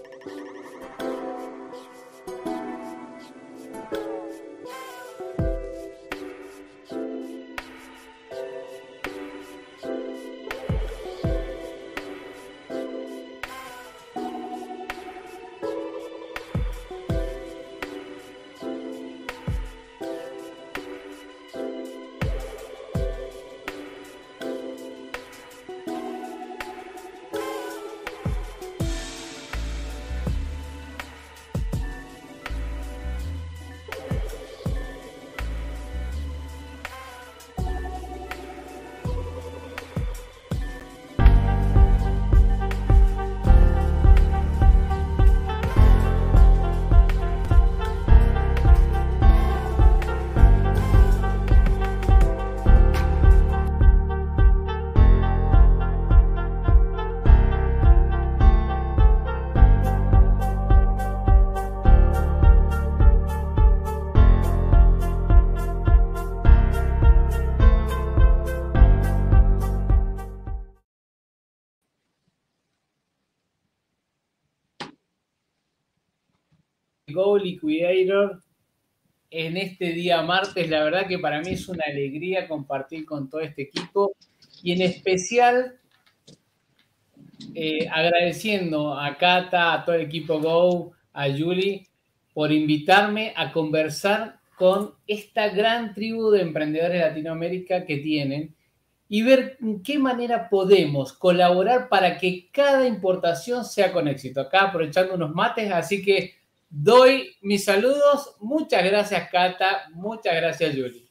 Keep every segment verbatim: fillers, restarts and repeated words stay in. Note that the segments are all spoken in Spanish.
Go Liquidator en este día martes. La verdad que para mí es una alegría compartir con todo este equipo y en especial eh, agradeciendo a Cata, a todo el equipo Go, a Julie por invitarme a conversar con esta gran tribu de emprendedores de Latinoamérica que tienen y ver en qué manera podemos colaborar para que cada importación sea con éxito. Acá aprovechando unos mates, así que doy mis saludos. Muchas gracias, Cata. Muchas gracias, Julie.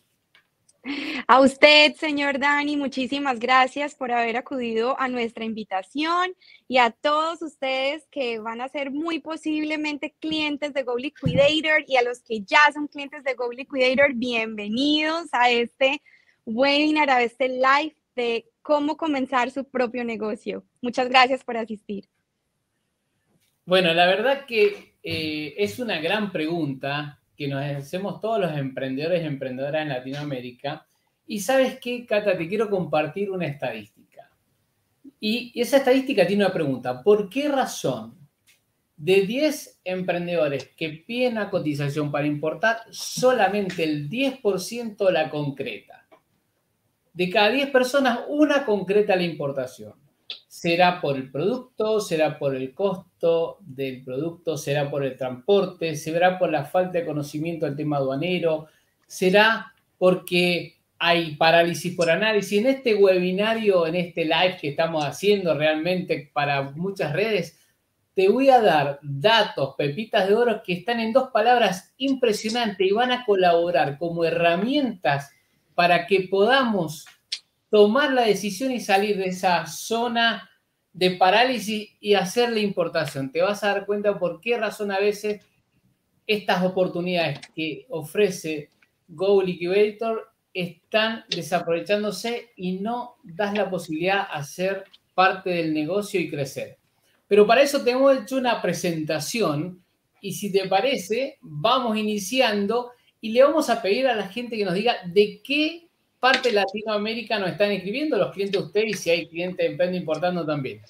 A usted, señor Dani, muchísimas gracias por haber acudido a nuestra invitación y a todos ustedes que van a ser muy posiblemente clientes de Go Liquidator y a los que ya son clientes de Go Liquidator, bienvenidos a este webinar, a este live de cómo comenzar su propio negocio. Muchas gracias por asistir. Bueno, la verdad que eh, es una gran pregunta que nos hacemos todos los emprendedores y emprendedoras en Latinoamérica. Y ¿sabes qué, Cata? Te quiero compartir una estadística. Y esa estadística tiene una pregunta. ¿Por qué razón de diez emprendedores que piden una cotización para importar, solamente el diez por ciento la concreta? De cada diez personas, una concreta la importación. ¿Será por el producto? ¿Será por el costo del producto? ¿Será por el transporte? ¿Será por la falta de conocimiento del tema aduanero? ¿Será porque hay parálisis por análisis? En este webinario, en este live que estamos haciendo realmente para muchas redes, te voy a dar datos, pepitas de oro que están en dos palabras impresionantes y van a colaborar como herramientas para que podamos tomar la decisión y salir de esa zona de parálisis y hacer la importación. Te vas a dar cuenta por qué razón a veces estas oportunidades que ofrece Go Liquidator están desaprovechándose y no das la posibilidad a ser parte del negocio y crecer. Pero para eso te hemos hecho una presentación y si te parece, vamos iniciando y le vamos a pedir a la gente que nos diga de qué parte de Latinoamérica nos están escribiendo, los clientes de ustedes, y si hay clientes de Emprende Importando también.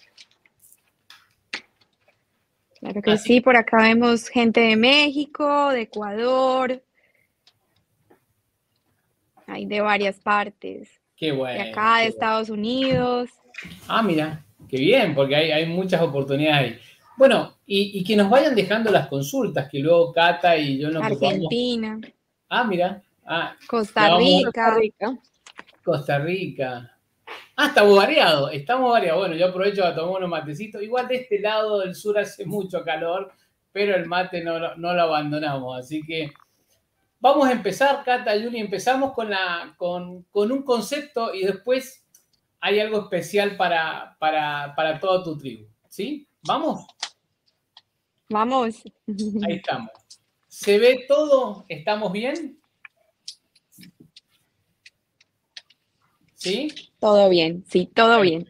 Claro que Así. sí, por acá vemos gente de México, de Ecuador, hay de varias partes. Qué bueno. De acá, de bueno. Estados Unidos. Ah, mira, qué bien, porque hay, hay muchas oportunidades ahí. Bueno, y, y que nos vayan dejando las consultas, que luego Cata y yo nos Argentina. ocupamos. Ah, mira. Ah, Costa Rica. Costa Rica. Costa Rica. Ah, estamos variados, estamos variados. Bueno, yo aprovecho a tomar unos matecitos. Igual de este lado del sur hace mucho calor, pero el mate no, no lo abandonamos. Así que vamos a empezar, Cata, Juli, empezamos con, la, con, con un concepto y después hay algo especial para, para, para toda tu tribu. ¿Sí? ¿Vamos? Vamos. Ahí estamos. ¿Se ve todo? ¿Estamos bien? ¿Sí? Todo bien, sí, todo bien.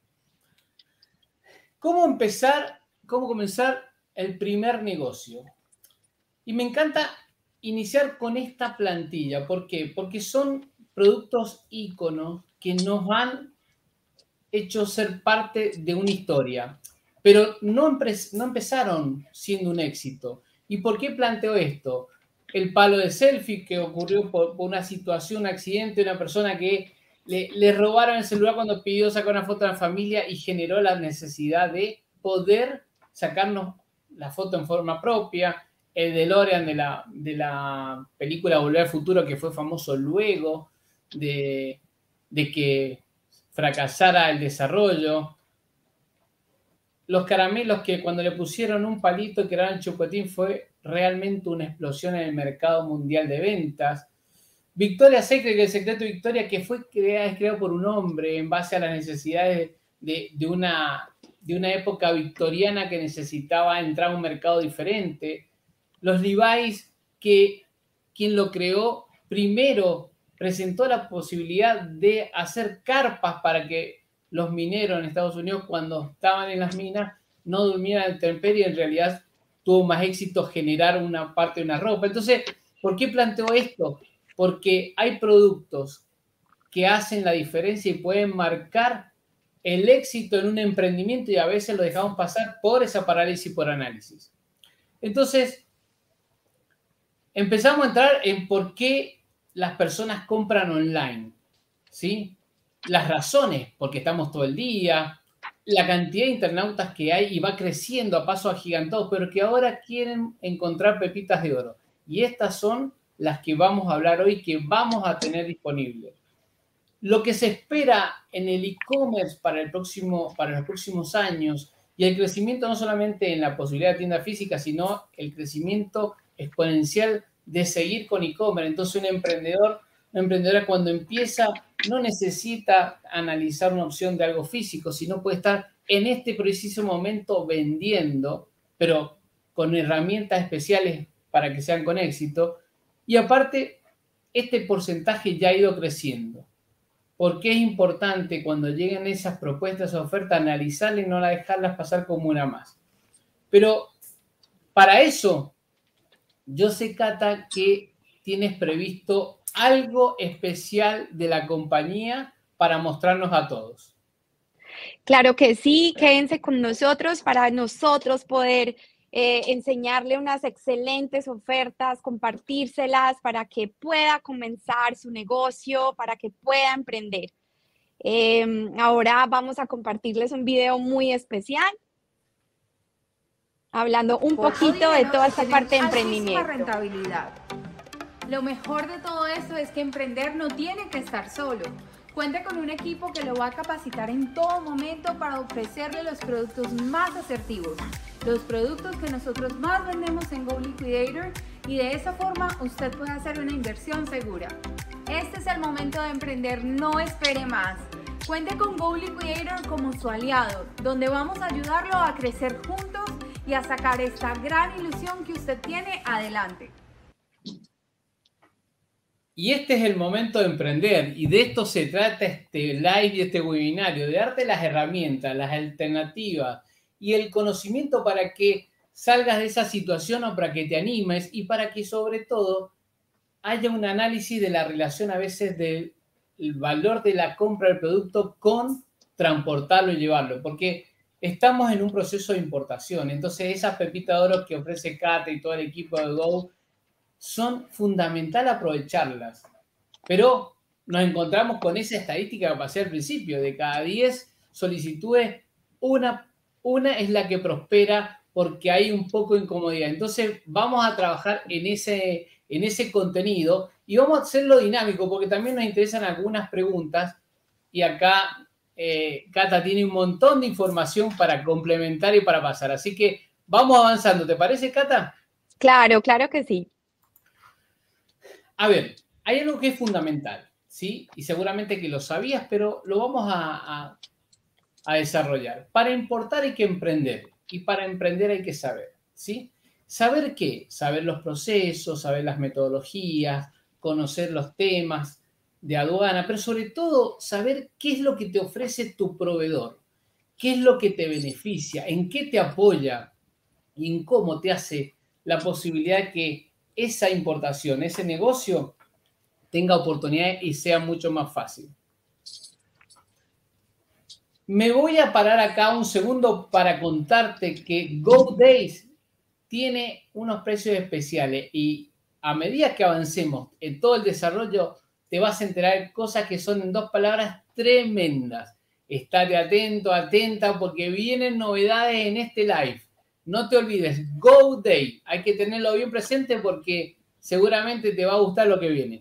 ¿Cómo empezar, cómo comenzar el primer negocio? Y me encanta iniciar con esta plantilla. ¿Por qué? Porque son productos íconos que nos han hecho ser parte de una historia. pero no, empe- no empezaron siendo un éxito. ¿Y por qué planteo esto? El palo de selfie que ocurrió por, por una situación, un accidente, una persona que le, le robaron el celular cuando pidió sacar una foto de la familia y generó la necesidad de poder sacarnos la foto en forma propia. El DeLorean de la, de la película Volver al Futuro, que fue famoso luego de, de que fracasara el desarrollo. Los caramelos que cuando le pusieron un palito que era el chocotín fue realmente una explosión en el mercado mundial de ventas. Victoria's Secret, el secreto de Victoria, que fue creado, creado por un hombre en base a las necesidades de, de, una, de una época victoriana que necesitaba entrar a un mercado diferente. Los Levi's, que quien lo creó primero presentó la posibilidad de hacer carpas para que los mineros en Estados Unidos, cuando estaban en las minas, no durmieran en temperie, y en realidad tuvo más éxito generar una parte de una ropa. Entonces, ¿por qué planteo esto? Porque hay productos que hacen la diferencia y pueden marcar el éxito en un emprendimiento y a veces lo dejamos pasar por esa parálisis por análisis. Entonces, empezamos a entrar en por qué las personas compran online, ¿sí? Las razones, porque estamos todo el día, la cantidad de internautas que hay y va creciendo a pasos agigantados, pero que ahora quieren encontrar pepitas de oro. Y estas son las que vamos a hablar hoy, que vamos a tener disponibles. Lo que se espera en el e-commerce para, el próximo, para los próximos años y el crecimiento no solamente en la posibilidad de tienda física, sino el crecimiento exponencial de seguir con e-commerce. Entonces, un emprendedor, una emprendedora cuando empieza no necesita analizar una opción de algo físico, sino puede estar en este preciso momento vendiendo, pero con herramientas especiales para que sean con éxito. Y aparte, este porcentaje ya ha ido creciendo. ¿Por qué es importante cuando lleguen esas propuestas o ofertas analizarlas y no dejarlas pasar como una más? Pero para eso, yo sé, Cata, que tienes previsto algo especial de la compañía para mostrarnos a todos. Claro que sí, quédense con nosotros para nosotros poder eh, enseñarle unas excelentes ofertas, compartírselas para que pueda comenzar su negocio, para que pueda emprender. Eh, ahora vamos a compartirles un video muy especial, hablando un Poco poquito de dinero toda y esta tener parte de altísima emprendimiento. rentabilidad. Lo mejor de todo esto es que emprender no tiene que estar solo. Cuenta con un equipo que lo va a capacitar en todo momento para ofrecerle los productos más asertivos, los productos que nosotros más vendemos en Go Liquidator, y de esa forma usted puede hacer una inversión segura. Este es el momento de emprender, no espere más. Cuente con Go Liquidator como su aliado, donde vamos a ayudarlo a crecer juntos y a sacar esta gran ilusión que usted tiene adelante. Y este es el momento de emprender, y de esto se trata este live y este webinario, de darte las herramientas, las alternativas y el conocimiento para que salgas de esa situación o para que te animes y para que sobre todo haya un análisis de la relación a veces del valor de la compra del producto con transportarlo y llevarlo, porque estamos en un proceso de importación. Entonces esas pepitas de oro que ofrece Cata y todo el equipo de Go son fundamental aprovecharlas. Pero nos encontramos con esa estadística que pasé al principio, de cada diez solicitudes, una, una es la que prospera porque hay un poco de incomodidad. Entonces vamos a trabajar en ese, en ese contenido y vamos a hacerlo dinámico porque también nos interesan algunas preguntas y acá eh, Cata tiene un montón de información para complementar y para pasar. Así que vamos avanzando. ¿Te parece, Cata? Claro, claro que sí. A ver, hay algo que es fundamental, ¿sí? Y seguramente que lo sabías, pero lo vamos a, a, a desarrollar. Para importar hay que emprender y para emprender hay que saber, ¿sí? ¿Saber qué? Saber los procesos, saber las metodologías, conocer los temas de aduana, pero sobre todo saber qué es lo que te ofrece tu proveedor, qué es lo que te beneficia, en qué te apoya y en cómo te hace la posibilidad de que esa importación, ese negocio, tenga oportunidades y sea mucho más fácil. Me voy a parar acá un segundo para contarte que GoDays tiene unos precios especiales y a medida que avancemos en todo el desarrollo, te vas a enterar de cosas que son en dos palabras tremendas. Estate atento, atenta, porque vienen novedades en este live. No te olvides, GoDay. Hay que tenerlo bien presente porque seguramente te va a gustar lo que viene.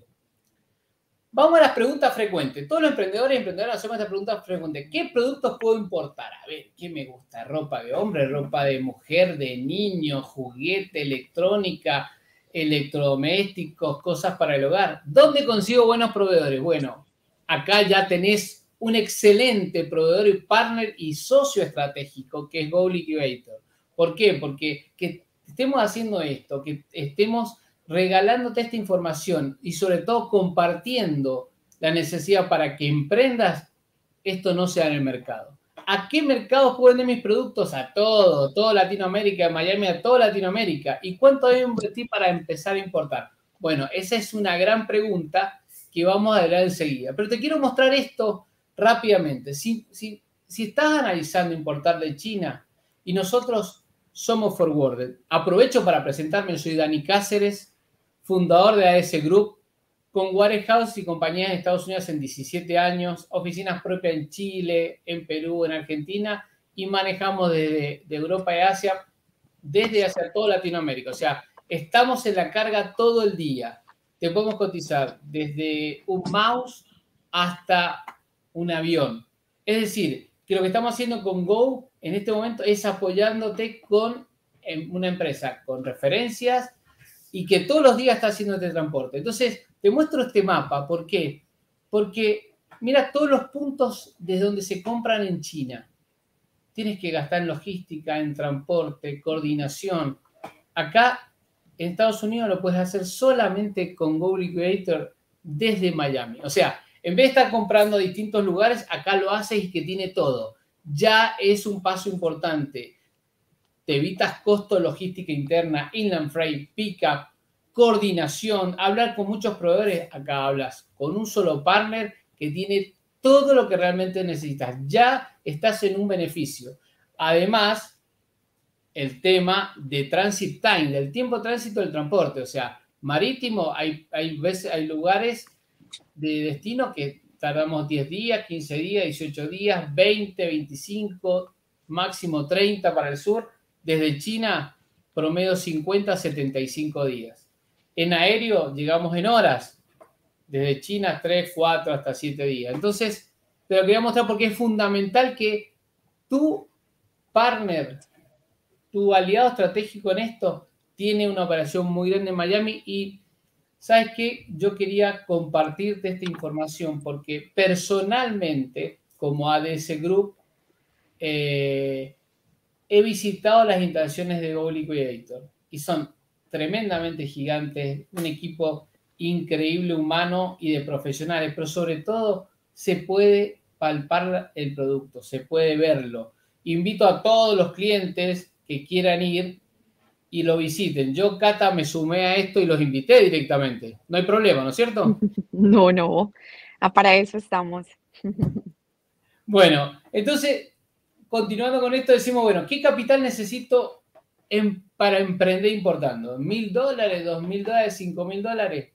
Vamos a las preguntas frecuentes. Todos los emprendedores y emprendedoras hacemos esta pregunta frecuente. ¿Qué productos puedo importar? A ver, ¿qué me gusta? Ropa de hombre, ropa de mujer, de niño, juguete, electrónica, electrodomésticos, cosas para el hogar. ¿Dónde consigo buenos proveedores? Bueno, acá ya tenés un excelente proveedor y partner y socio estratégico que es GoLiquidator. ¿Por qué? Porque que estemos haciendo esto, que estemos regalándote esta información y sobre todo compartiendo la necesidad para que emprendas, esto no sea en el mercado. ¿A qué mercados puedo vender mis productos? A todo, toda Latinoamérica, Miami, a toda Latinoamérica. ¿Y cuánto debo invertir para empezar a importar? Bueno, esa es una gran pregunta que vamos a hablar enseguida. Pero te quiero mostrar esto rápidamente. Si, si, si estás analizando importar de China y nosotros somos Forwarded, aprovecho para presentarme, soy Dani Cáceres, fundador de A S Group, con Warehouse y compañías en Estados Unidos en diecisiete años, oficinas propias en Chile, en Perú, en Argentina, y manejamos desde de Europa y Asia, desde hacia toda Latinoamérica. O sea, estamos en la carga todo el día. Te podemos cotizar desde un mouse hasta un avión. Es decir, que lo que estamos haciendo con Go en este momento es apoyándote con una empresa con referencias y que todos los días está haciendo este transporte. Entonces, te muestro este mapa. ¿Por qué? Porque mira todos los puntos desde donde se compran en China. Tienes que gastar en logística, en transporte, coordinación. Acá, en Estados Unidos, lo puedes hacer solamente con GoLiquidator desde Miami. O sea, en vez de estar comprando a distintos lugares, acá lo haces y que tiene todo. Ya es un paso importante. Te evitas costo, logística interna, inland freight, pick-up, coordinación, hablar con muchos proveedores. Acá hablas con un solo partner que tiene todo lo que realmente necesitas. Ya estás en un beneficio. Además, el tema de transit time, del tiempo de tránsito del transporte. O sea, marítimo, hay, hay, veces, hay lugares de destino que tardamos diez días, quince días, dieciocho días, veinte, veinticinco, máximo treinta para el sur. Desde China, promedio cincuenta a setenta y cinco días. En aéreo, llegamos en horas. Desde China, tres, cuatro, hasta siete días. Entonces, te lo quería mostrar porque es fundamental que tu partner, tu aliado estratégico en esto, tiene una operación muy grande en Miami y, ¿sabes qué? Yo quería compartirte esta información porque personalmente, como A D S Group, eh, he visitado las instalaciones de GoLiquidator y son tremendamente gigantes, un equipo increíble, humano y de profesionales, pero sobre todo se puede palpar el producto, se puede verlo. Invito a todos los clientes que quieran ir y lo visiten. Yo, Cata, me sumé a esto y los invité directamente. No hay problema, ¿no es cierto? No, no, ah, para eso estamos. Bueno, entonces, continuando con esto, decimos, bueno, ¿qué capital necesito en, para emprender importando? ¿Mil dólares, dos mil dólares, cinco mil dólares?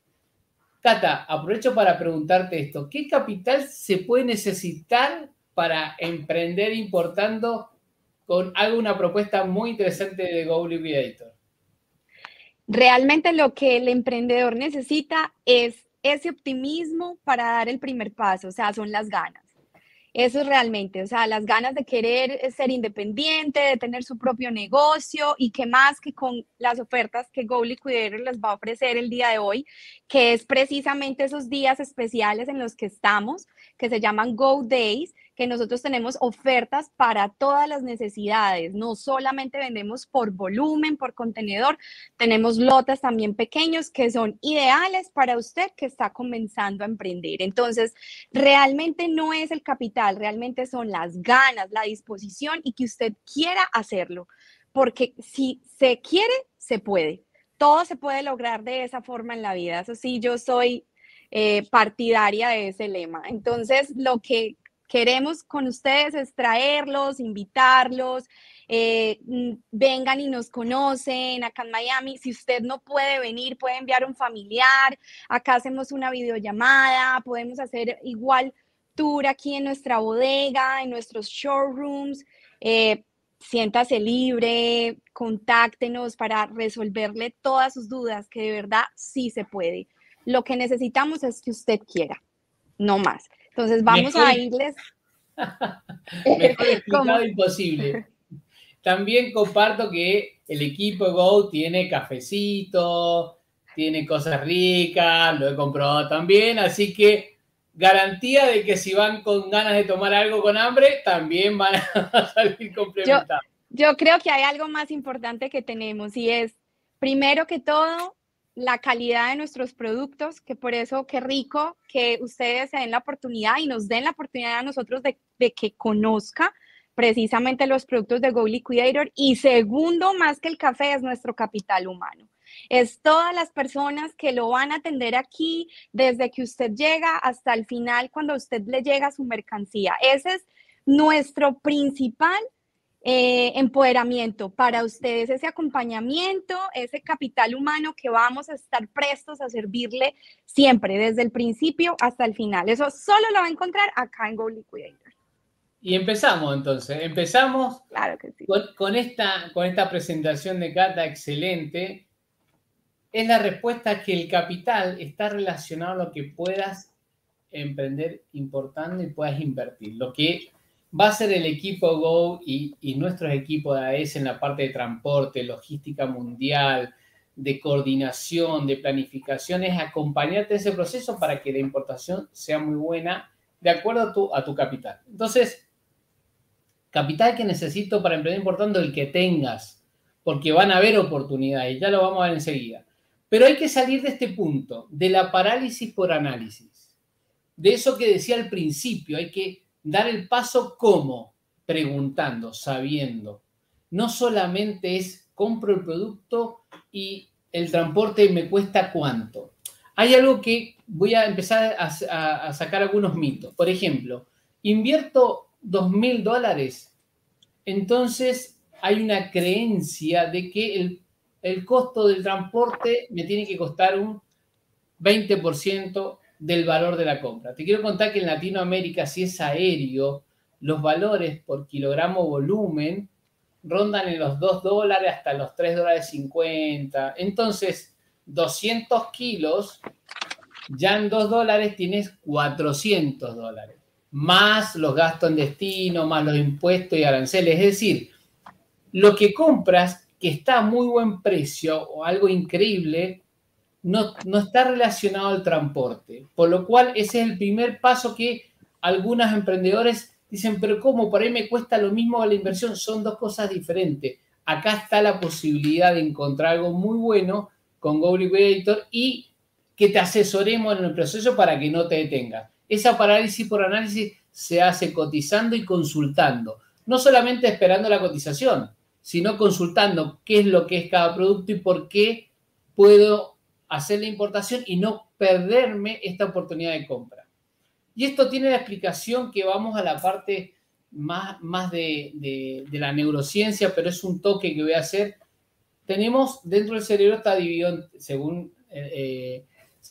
Cata, aprovecho para preguntarte esto. ¿Qué capital se puede necesitar para emprender importando con alguna propuesta muy interesante de GoLiquidator? Realmente lo que el emprendedor necesita es ese optimismo para dar el primer paso, o sea, son las ganas. Eso es realmente, o sea, las ganas de querer ser independiente, de tener su propio negocio y qué más que con las ofertas que GoLiquidator les va a ofrecer el día de hoy, que es precisamente esos días especiales en los que estamos, que se llaman Go Days, que nosotros tenemos ofertas para todas las necesidades, no solamente vendemos por volumen, por contenedor, tenemos lotes también pequeños que son ideales para usted que está comenzando a emprender. Entonces, realmente no es el capital, realmente son las ganas, la disposición y que usted quiera hacerlo, porque si se quiere, se puede. Todo se puede lograr de esa forma en la vida. Eso sí, yo soy eh, partidaria de ese lema. Entonces, lo que queremos con ustedes es traerlos, invitarlos, eh, vengan y nos conocen acá en Miami. Si usted no puede venir, puede enviar un familiar. Acá hacemos una videollamada, podemos hacer igual tour aquí en nuestra bodega, en nuestros showrooms. Eh, siéntase libre, contáctenos para resolverle todas sus dudas, que de verdad sí se puede. Lo que necesitamos es que usted quiera, no más. Entonces vamos Mejor, a irles. Mejor explicado imposible. También comparto que el equipo Go tiene cafecito, tiene cosas ricas, lo he comprobado también, así que garantía de que si van con ganas de tomar algo con hambre, también van a salir complementados. Yo, yo creo que hay algo más importante que tenemos y es, primero que todo, la calidad de nuestros productos, que por eso qué rico que ustedes se den la oportunidad y nos den la oportunidad a nosotros de, de que conozca precisamente los productos de Go Liquidator. Y segundo, más que el café, es nuestro capital humano. Es todas las personas que lo van a atender aquí desde que usted llega hasta el final cuando usted le llega su mercancía. Ese es nuestro principal eh, empoderamiento para ustedes, ese acompañamiento, ese capital humano que vamos a estar prestos a servirle siempre, desde el principio hasta el final. Eso solo lo va a encontrar acá en Go Liquidator. Y empezamos entonces, empezamos claro que sí. con, con, esta, con esta presentación de Cata excelente. Es la respuesta que el capital está relacionado a lo que puedas emprender importando y puedas invertir. Lo que va a ser el equipo Go y, y nuestros equipos de A E S en la parte de transporte, logística mundial, de coordinación, de planificación, es acompañarte en ese proceso para que la importación sea muy buena de acuerdo a tu, a tu capital. Entonces, capital que necesito para emprender importando el que tengas, porque van a haber oportunidades, ya lo vamos a ver enseguida. Pero hay que salir de este punto, de la parálisis por análisis. De eso que decía al principio, hay que dar el paso ¿cómo? Preguntando, sabiendo. No solamente es compro el producto y el transporte me cuesta cuánto. Hay algo que voy a empezar a, a, a sacar algunos mitos. Por ejemplo, invierto dos mil dólares, entonces hay una creencia de que el, el costo del transporte me tiene que costar un veinte por ciento del valor de la compra. Te quiero contar que en Latinoamérica, si es aéreo, los valores por kilogramo volumen rondan en los dos dólares hasta los tres dólares cincuenta. Entonces, doscientos kilos, ya en dos dólares tienes cuatrocientos dólares. Más los gastos en destino, más los impuestos y aranceles. Es decir, lo que compras, que está a muy buen precio o algo increíble, no, no está relacionado al transporte. Por lo cual, ese es el primer paso que algunos emprendedores dicen, pero ¿cómo? Por ahí me cuesta lo mismo la inversión. Son dos cosas diferentes. Acá está la posibilidad de encontrar algo muy bueno con Go Liquidator y que te asesoremos en el proceso para que no te detengas. Esa parálisis por análisis se hace cotizando y consultando. No solamente esperando la cotización, sino consultando qué es lo que es cada producto y por qué puedo hacer la importación y no perderme esta oportunidad de compra. Y esto tiene la explicación que vamos a la parte más, más de, de, de la neurociencia, pero es un toque que voy a hacer. Tenemos, dentro del cerebro está dividido según... Eh,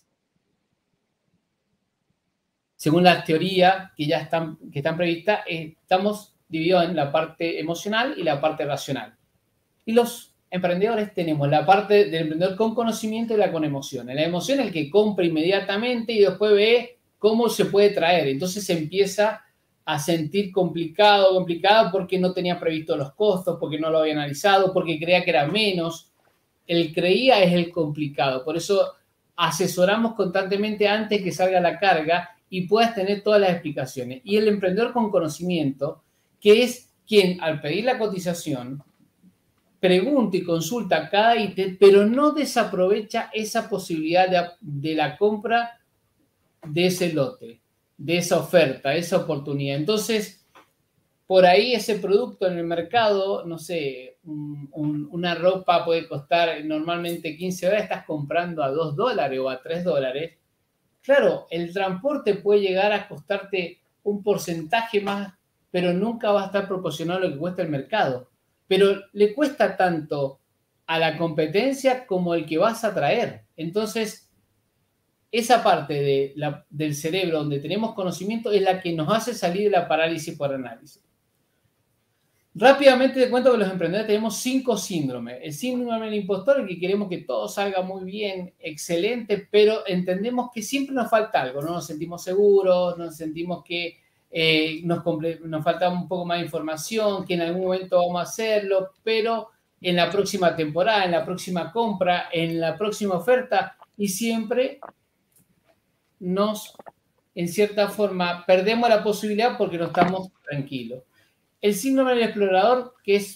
según las teorías que ya están, que están previstas, estamos divididos en la parte emocional y la parte racional. Y los emprendedores tenemos la parte del emprendedor con conocimiento y la con emoción. En la emoción, el que compra inmediatamente y después ve cómo se puede traer. Entonces se empieza a sentir complicado, complicado porque no tenía previsto los costos, porque no lo había analizado, porque creía que era menos. El creía es el complicado. Por eso asesoramos constantemente antes que salga la carga y puedas tener todas las explicaciones. Y el emprendedor con conocimiento, que es quien al pedir la cotización pregunta y consulta cada ítem, pero no desaprovecha esa posibilidad de, de la compra de ese lote, de esa oferta, esa oportunidad. Entonces, por ahí ese producto en el mercado, no sé, un, un, una ropa puede costar normalmente quince dólares, estás comprando a dos dólares o a tres dólares. Claro, el transporte puede llegar a costarte un porcentaje más, pero nunca va a estar proporcional a lo que cuesta el mercado. Pero le cuesta tanto a la competencia como el que vas a traer. Entonces, esa parte de la, del cerebro donde tenemos conocimiento es la que nos hace salir de la parálisis por análisis. Rápidamente te cuento que los emprendedores tenemos cinco síndromes. El síndrome del impostor, en que queremos que todo salga muy bien, excelente, pero entendemos que siempre nos falta algo, no nos sentimos seguros, nos sentimos que eh, nos, nos falta un poco más de información, que en algún momento vamos a hacerlo, pero en la próxima temporada, en la próxima compra, en la próxima oferta, y siempre nos, en cierta forma, perdemos la posibilidad porque no estamos tranquilos. El síndrome del explorador, que es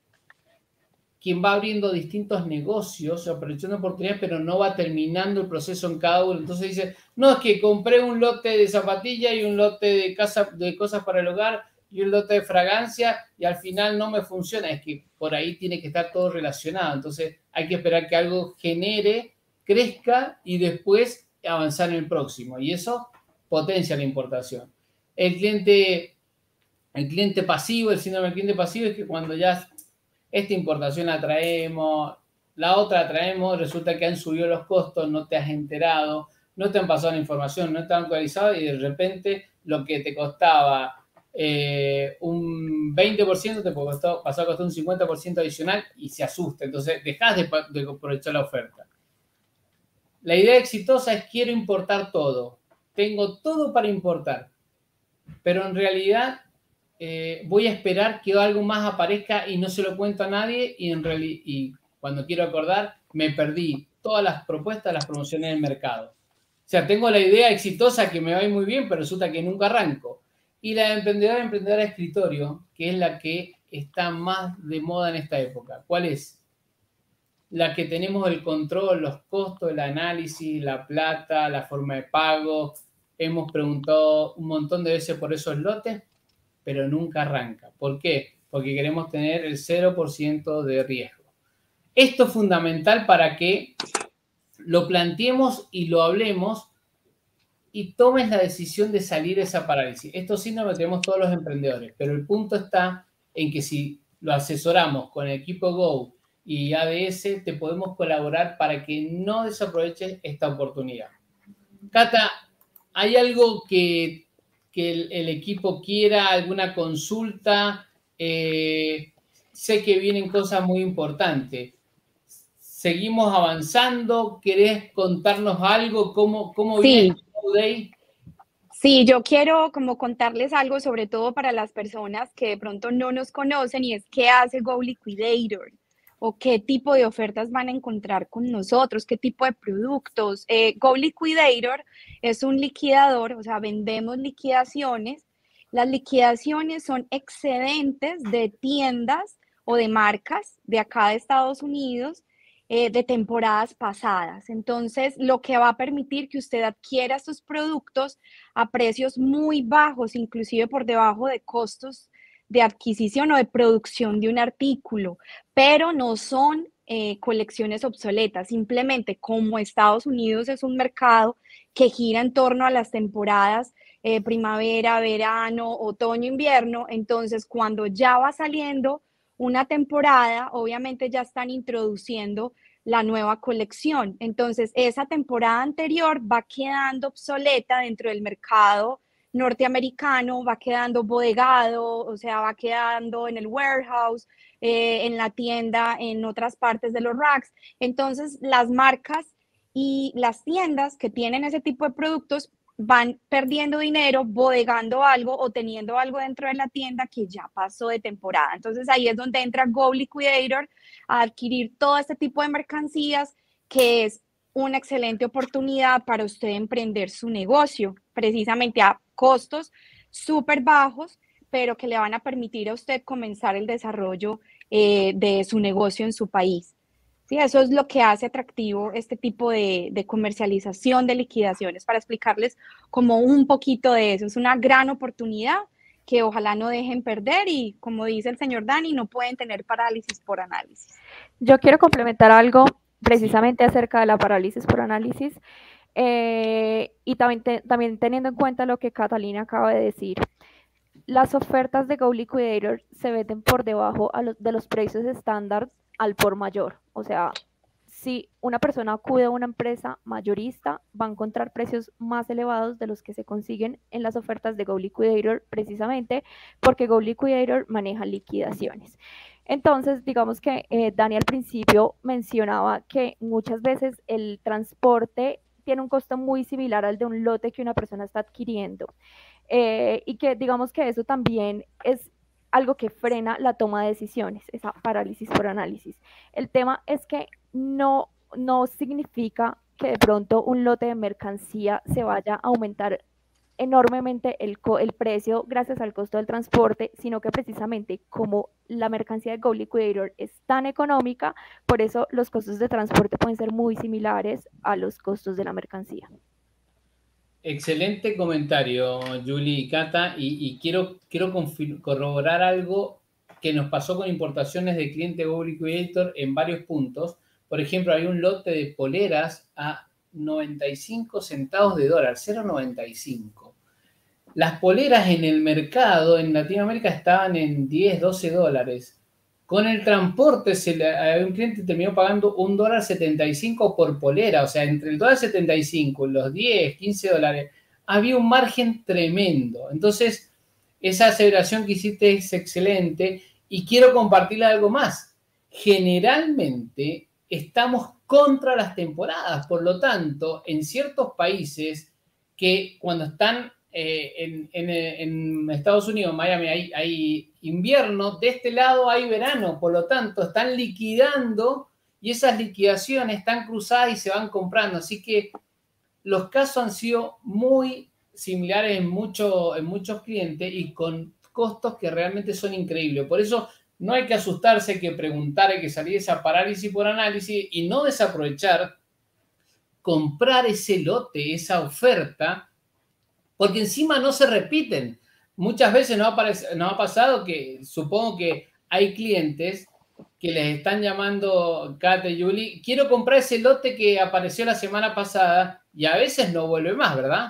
quien va abriendo distintos negocios, aprovechando oportunidades, pero no va terminando el proceso en cada uno. Entonces dice, no, es que compré un lote de zapatillas y un lote de, casa, de cosas para el hogar y un lote de fragancia y al final no me funciona. Es que por ahí tiene que estar todo relacionado. Entonces hay que esperar que algo genere, crezca y después avanzar en el próximo. Y eso potencia la importación. El cliente... El cliente pasivo, el síndrome del cliente pasivo es que cuando ya esta importación la traemos, la otra la traemos, resulta que han subido los costos, no te has enterado, no te han pasado la información, no te han actualizado y de repente lo que te costaba eh, un veinte por ciento te costó, pasó a costar un cincuenta por ciento adicional y se asusta. Entonces dejas de, de aprovechar la oferta. La idea exitosa es quiero importar todo. Tengo todo para importar. Pero en realidad... Eh, voy a esperar que algo más aparezca y no se lo cuento a nadie y, en reali- y cuando quiero acordar me perdí todas las propuestas, las promociones del mercado. O sea, tengo la idea exitosa que me va a ir muy bien, pero resulta que nunca arranco. Y la de emprendedora, emprendedora de escritorio, que es la que está más de moda en esta época. ¿Cuál es? La que tenemos el control, los costos, el análisis, la plata, la forma de pago. Hemos preguntado un montón de veces por esos lotes, pero nunca arranca. ¿Por qué? Porque queremos tener el cero por ciento de riesgo. Esto es fundamental para que lo planteemos y lo hablemos y tomes la decisión de salir de esa parálisis. Esto sí no lo tenemos todos los emprendedores, pero el punto está en que si lo asesoramos con el equipo Go y A D S, te podemos colaborar para que no desaproveches esta oportunidad. Cata, ¿hay algo que... que el, el equipo quiera, alguna consulta? Eh, sé que vienen cosas muy importantes. ¿Seguimos avanzando? ¿Querés contarnos algo? ¿Cómo, cómo Sí. viene el Go Day? Sí, yo quiero como contarles algo, sobre todo para las personas que de pronto no nos conocen, y es qué hace Go Liquidator o qué tipo de ofertas van a encontrar con nosotros, qué tipo de productos. Eh, Go Liquidator es un liquidador, o sea, vendemos liquidaciones. Las liquidaciones son excedentes de tiendas o de marcas de acá de Estados Unidos, eh, de temporadas pasadas. Entonces, lo que va a permitir que usted adquiera estos productos a precios muy bajos, inclusive por debajo de costos de adquisición o de producción de un artículo, pero no son eh, colecciones obsoletas. Simplemente, como Estados Unidos es un mercado que gira en torno a las temporadas eh, primavera, verano, otoño, invierno, entonces cuando ya va saliendo una temporada, obviamente ya están introduciendo la nueva colección. Entonces, esa temporada anterior va quedando obsoleta dentro del mercado norteamericano, va quedando bodegado, o sea, va quedando en el warehouse, eh, en la tienda, en otras partes de los racks. Entonces, las marcas y las tiendas que tienen ese tipo de productos van perdiendo dinero, bodegando algo o teniendo algo dentro de la tienda que ya pasó de temporada. Entonces, ahí es donde entra Go Liquidator a adquirir todo este tipo de mercancías, que es una excelente oportunidad para usted emprender su negocio, precisamente a costos súper bajos, pero que le van a permitir a usted comenzar el desarrollo eh, de su negocio en su país. Sí, eso es lo que hace atractivo este tipo de, de comercialización de liquidaciones, para explicarles como un poquito de eso. Es una gran oportunidad que ojalá no dejen perder y, como dice el señor Dani, no pueden tener parálisis por análisis. Yo quiero complementar algo precisamente acerca de la parálisis por análisis. Eh, y también, te, también teniendo en cuenta lo que Catalina acaba de decir, las ofertas de Go Liquidator se venden por debajo a los, de los precios estándar al por mayor. O sea, si una persona acude a una empresa mayorista, va a encontrar precios más elevados de los que se consiguen en las ofertas de Go Liquidator, precisamente porque Go Liquidator maneja liquidaciones. Entonces, digamos que eh, Dani al principio mencionaba que muchas veces el transporte tiene un costo muy similar al de un lote que una persona está adquiriendo. Eh, y que digamos que eso también es algo que frena la toma de decisiones, esa parálisis por análisis. El tema es que no, no significa que de pronto un lote de mercancía se vaya a aumentar enormemente el, el precio gracias al costo del transporte, sino que precisamente como la mercancía de Go Liquidator es tan económica, por eso los costos de transporte pueden ser muy similares a los costos de la mercancía. Excelente comentario, Julie y Cata, y, y quiero, quiero corroborar algo que nos pasó con importaciones de cliente Go Liquidator en varios puntos. Por ejemplo, hay un lote de poleras a noventa y cinco centavos de dólar, cero coma noventa y cinco. Las poleras en el mercado en Latinoamérica estaban en diez, doce dólares. Con el transporte, se le, a un cliente terminó pagando un dólar setenta y cinco por polera. O sea, entre el dólar setenta y cinco y los diez, quince dólares, había un margen tremendo. Entonces, esa aseveración que hiciste es excelente y quiero compartirle algo más. Generalmente, estamos contra las temporadas. Por lo tanto, en ciertos países que cuando están eh, en, en, en Estados Unidos, en Miami, hay, hay invierno, de este lado hay verano, por lo tanto están liquidando y esas liquidaciones están cruzadas y se van comprando, así que los casos han sido muy similares en, mucho, en muchos clientes y con costos que realmente son increíbles. Por eso no hay que asustarse, hay que preguntar, hay que salir de esa parálisis por análisis y no desaprovechar, comprar ese lote, esa oferta, porque encima no se repiten. Muchas veces nos ha, nos ha pasado que supongo que hay clientes que les están llamando, Kate y Julie, quiero comprar ese lote que apareció la semana pasada y a veces no vuelve más, ¿verdad?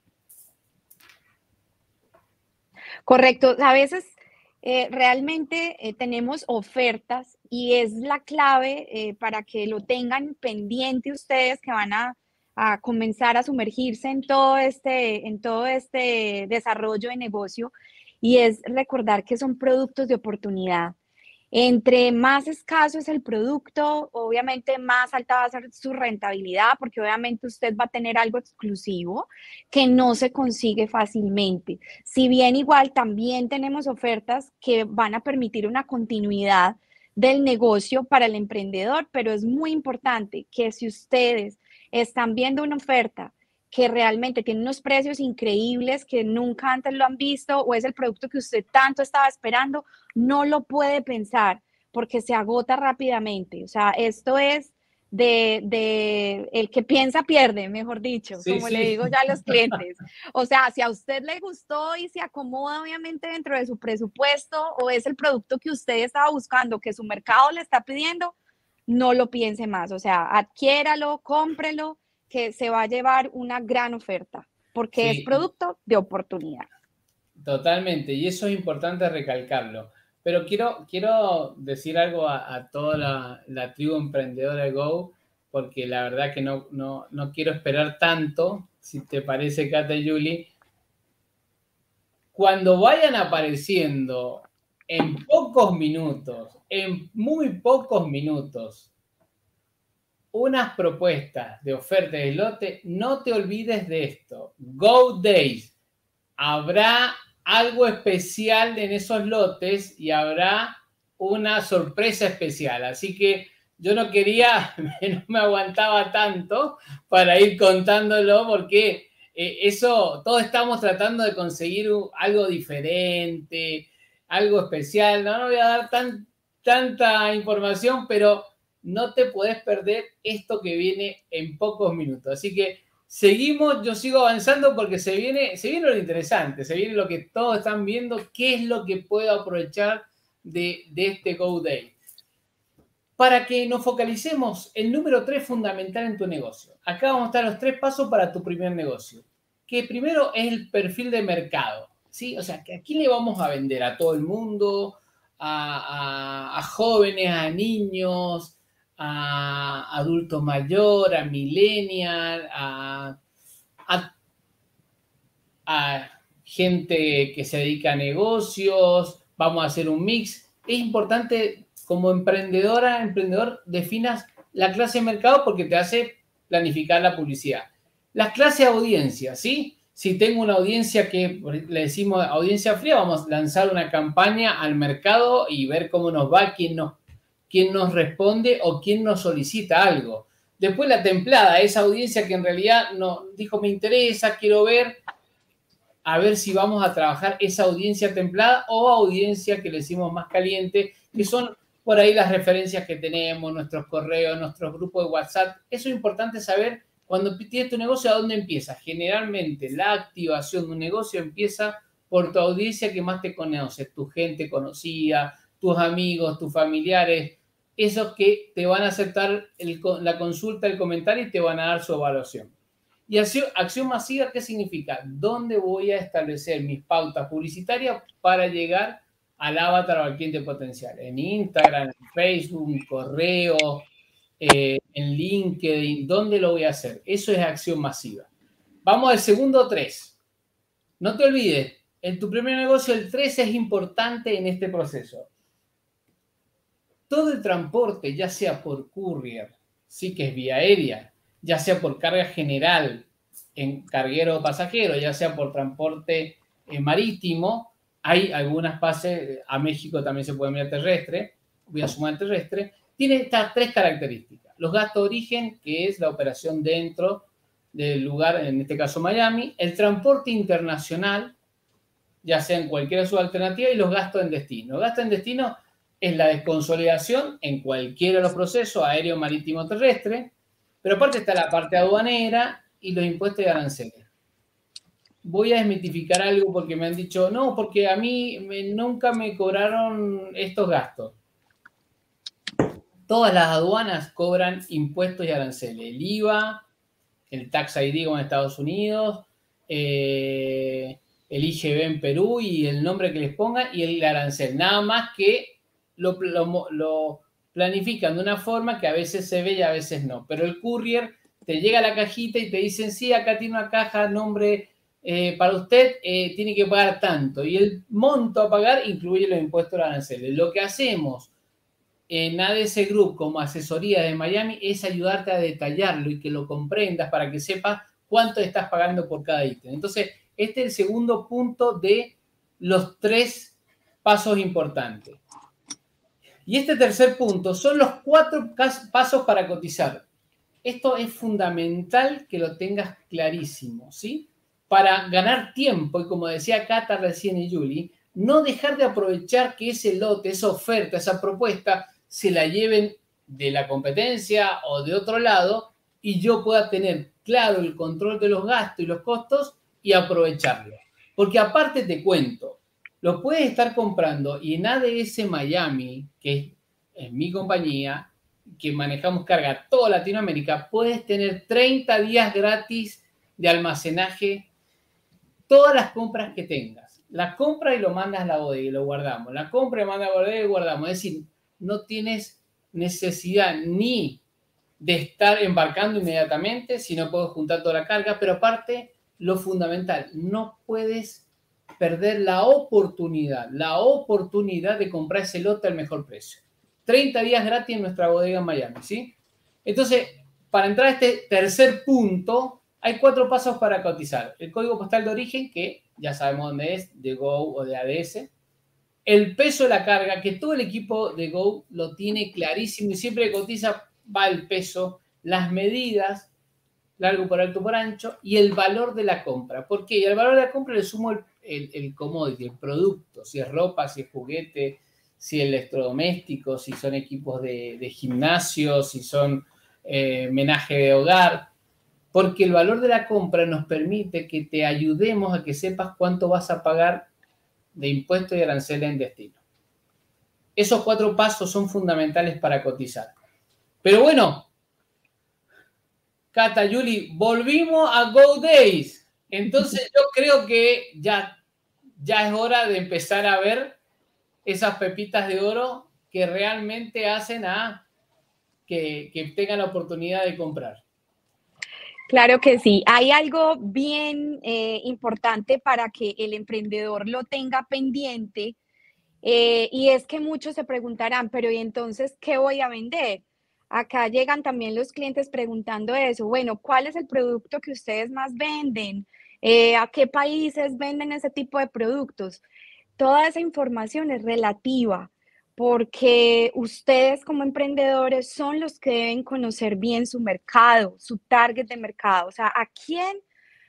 Correcto. A veces eh, realmente eh, tenemos ofertas y es la clave eh, para que lo tengan pendiente ustedes que van a, a comenzar a sumergirse en todo este, en todo este desarrollo de negocio, y es recordar que son productos de oportunidad. Entre más escaso es el producto, obviamente más alta va a ser su rentabilidad, porque obviamente usted va a tener algo exclusivo que no se consigue fácilmente. Si bien igual también tenemos ofertas que van a permitir una continuidad del negocio para el emprendedor, pero es muy importante que si ustedes están viendo una oferta que realmente tiene unos precios increíbles que nunca antes lo han visto o es el producto que usted tanto estaba esperando, no lo puede pensar porque se agota rápidamente. O sea, esto es de, de el que piensa pierde, mejor dicho, sí, como sí. le digo ya a los clientes. O sea, si a usted le gustó y se acomoda obviamente dentro de su presupuesto o es el producto que usted estaba buscando, que su mercado le está pidiendo, no lo piense más. O sea, adquiéralo, cómprelo, que se va a llevar una gran oferta, porque sí, es producto de oportunidad. Totalmente, y eso es importante recalcarlo. Pero quiero, quiero decir algo a, a toda la, la tribu emprendedora de Go, porque la verdad que no, no, no quiero esperar tanto, si te parece, Kata y Julie. Cuando vayan apareciendo en pocos minutos, en muy pocos minutos, unas propuestas de oferta de lote, no te olvides de esto. Go Days. Habrá algo especial en esos lotes y habrá una sorpresa especial. Así que yo no quería, no me aguantaba tanto para ir contándolo porque eh, eso, todos estamos tratando de conseguir algo diferente, algo especial. No, no voy a dar tan, tanta información, pero no te podés perder esto que viene en pocos minutos. Así que seguimos, yo sigo avanzando porque se viene, se viene lo interesante, se viene lo que todos están viendo, qué es lo que puedo aprovechar de, de este Go Day. para que nos focalicemos, el número tres fundamental en tu negocio. Acá vamos a estar los tres pasos para tu primer negocio. Que primero es el perfil de mercado, ¿sí? O sea, ¿a quién le vamos a vender? ¿A todo el mundo? ¿A, a, a jóvenes, a niños, a adultos mayores, a millennials, a, a, a gente que se dedica a negocios? Vamos a hacer un mix. Es importante, como emprendedora, emprendedor, definas la clase de mercado porque te hace planificar la publicidad. Las clases de audiencia, ¿sí? Si tengo una audiencia que le decimos audiencia fría, vamos a lanzar una campaña al mercado y ver cómo nos va, quién nos, quién nos responde o quién nos solicita algo. Después la templada, esa audiencia que en realidad no dijo me interesa, quiero ver, a ver si vamos a trabajar esa audiencia templada o audiencia que le decimos más caliente, que son por ahí las referencias que tenemos, nuestros correos, nuestros grupos de WhatsApp. Eso es importante saber. Cuando tienes tu negocio, ¿a dónde empieza? Generalmente la activación de un negocio empieza por tu audiencia que más te conoce, tu gente conocida, tus amigos, tus familiares, esos que te van a aceptar el, la consulta, el comentario y te van a dar su evaluación. Y acción, acción masiva, ¿qué significa? ¿Dónde voy a establecer mis pautas publicitarias para llegar al avatar o al cliente potencial? En Instagram, en Facebook, en correo, Eh, en LinkedIn, ¿dónde lo voy a hacer? Eso es acción masiva. Vamos al segundo tres. No te olvides, en tu primer negocio el tres es importante en este proceso. Todo el transporte, ya sea por courier, sí que es vía aérea, ya sea por carga general en carguero o pasajero, ya sea por transporte eh, marítimo, hay algunas pases, a México también se puede enviar terrestre, voy a sumar terrestre. Tiene estas tres características. Los gastos de origen, que es la operación dentro del lugar, en este caso Miami, el transporte internacional, ya sea en cualquiera de sus alternativas, y los gastos en destino. Los gastos en destino es la desconsolidación en cualquiera de los procesos, aéreo, marítimo, terrestre, pero aparte está la parte aduanera y los impuestos y aranceles. Voy a desmitificar algo porque me han dicho, no, porque a mí me, nunca me cobraron estos gastos. Todas las aduanas cobran impuestos y aranceles. El I V A, el Tax I D como en Estados Unidos, eh, el I G B en Perú y el nombre que les pongan y el arancel. Nada más que lo, lo, lo planifican de una forma que a veces se ve y a veces no. Pero el courier te llega a la cajita y te dicen, sí, acá tiene una caja, nombre eh, para usted, eh, tiene que pagar tanto. Y el monto a pagar incluye los impuestos y los aranceles. Lo que hacemos en A D S Group como asesoría de Miami es ayudarte a detallarlo y que lo comprendas para que sepas cuánto estás pagando por cada ítem. Entonces, este es el segundo punto de los tres pasos importantes. Y este tercer punto son los cuatro pasos para cotizar. Esto es fundamental que lo tengas clarísimo, ¿sí? Para ganar tiempo, y como decía Cata recién y Julie, no dejar de aprovechar que ese lote, esa oferta, esa propuesta, se la lleven de la competencia o de otro lado y yo pueda tener claro el control de los gastos y los costos y aprovecharlo. Porque aparte te cuento, lo puedes estar comprando y en A D S Miami, que es mi compañía, que manejamos carga toda Latinoamérica, puedes tener treinta días gratis de almacenaje todas las compras que tengas. La compra y lo mandas a la bodega y lo guardamos. La compra y lo mandas a la bodega y lo guardamos. Es decir, no tienes necesidad ni de estar embarcando inmediatamente, si no puedes juntar toda la carga, pero aparte, lo fundamental, no puedes perder la oportunidad, la oportunidad de comprar ese lote al mejor precio. treinta días gratis en nuestra bodega en Miami, ¿sí? Entonces, para entrar a este tercer punto, hay cuatro pasos para cotizar. El código postal de origen, que ya sabemos dónde es, de Go o de A D S. El peso de la carga, que todo el equipo de Go lo tiene clarísimo y siempre que cotiza va el peso, las medidas, largo por alto por ancho, y el valor de la compra. ¿Por qué? Y al valor de la compra le sumo el, el, el commodity, el producto, si es ropa, si es juguete, si es electrodoméstico, si son equipos de, de gimnasio, si son eh, menaje de hogar, porque el valor de la compra nos permite que te ayudemos a que sepas cuánto vas a pagar de impuestos y aranceles en destino. esos cuatro pasos son fundamentales para cotizar. Pero bueno, Cata, Yuli, volvimos a Go Days. Entonces yo creo que ya, ya es hora de empezar a ver esas pepitas de oro que realmente hacen a que, que tengan la oportunidad de comprar. Claro que sí. Hay algo bien eh, importante para que el emprendedor lo tenga pendiente eh, y es que muchos se preguntarán, pero ¿y entonces qué voy a vender? Acá llegan también los clientes preguntando eso. Bueno, ¿cuál es el producto que ustedes más venden? Eh, ¿a qué países venden ese tipo de productos? Toda esa información es relativa porque ustedes como emprendedores son los que deben conocer bien su mercado, su target de mercado, o sea, a quién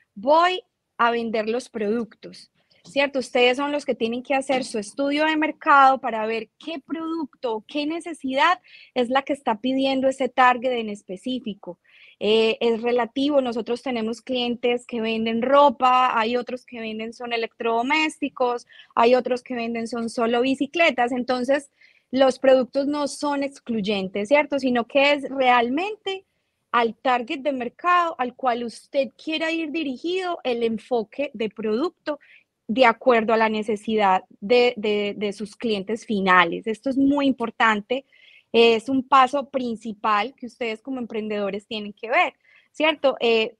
voy a vender los productos, ¿cierto? Ustedes son los que tienen que hacer su estudio de mercado para ver qué producto, qué necesidad es la que está pidiendo ese target en específico. Eh, es relativo, nosotros tenemos clientes que venden ropa, hay otros que venden son electrodomésticos, hay otros que venden son solo bicicletas, entonces los productos no son excluyentes, ¿cierto? Sino que es realmente al target de mercado al cual usted quiera ir dirigido el enfoque de producto de acuerdo a la necesidad de, de, de sus clientes finales. Esto es muy importante. Es un paso principal que ustedes como emprendedores tienen que ver, ¿cierto? Eh,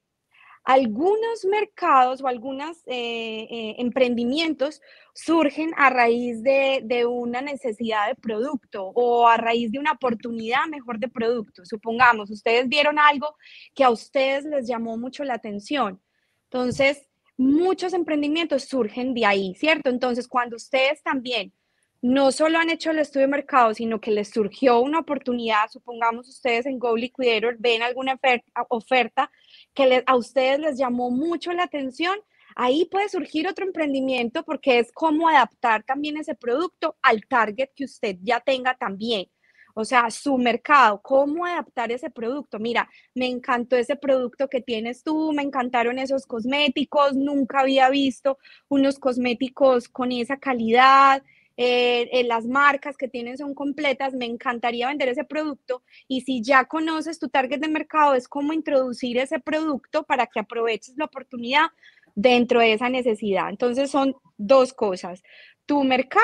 algunos mercados o algunos eh, eh, emprendimientos surgen a raíz de, de una necesidad de producto o a raíz de una oportunidad mejor de producto. Supongamos, ustedes vieron algo que a ustedes les llamó mucho la atención. Entonces, muchos emprendimientos surgen de ahí, ¿cierto? Entonces, cuando ustedes también no solo han hecho el estudio de mercado, sino que les surgió una oportunidad, supongamos ustedes en Go Liquidator ven alguna oferta, oferta que les, a ustedes les llamó mucho la atención, ahí puede surgir otro emprendimiento porque es cómo adaptar también ese producto al target que usted ya tenga también. O sea, su mercado, cómo adaptar ese producto. Mira, me encantó ese producto que tienes tú, me encantaron esos cosméticos, nunca había visto unos cosméticos con esa calidad. Eh, eh, las marcas que tienen son completas, me encantaría vender ese producto y si ya conoces tu target de mercado es cómo introducir ese producto para que aproveches la oportunidad dentro de esa necesidad. Entonces son dos cosas, tu mercado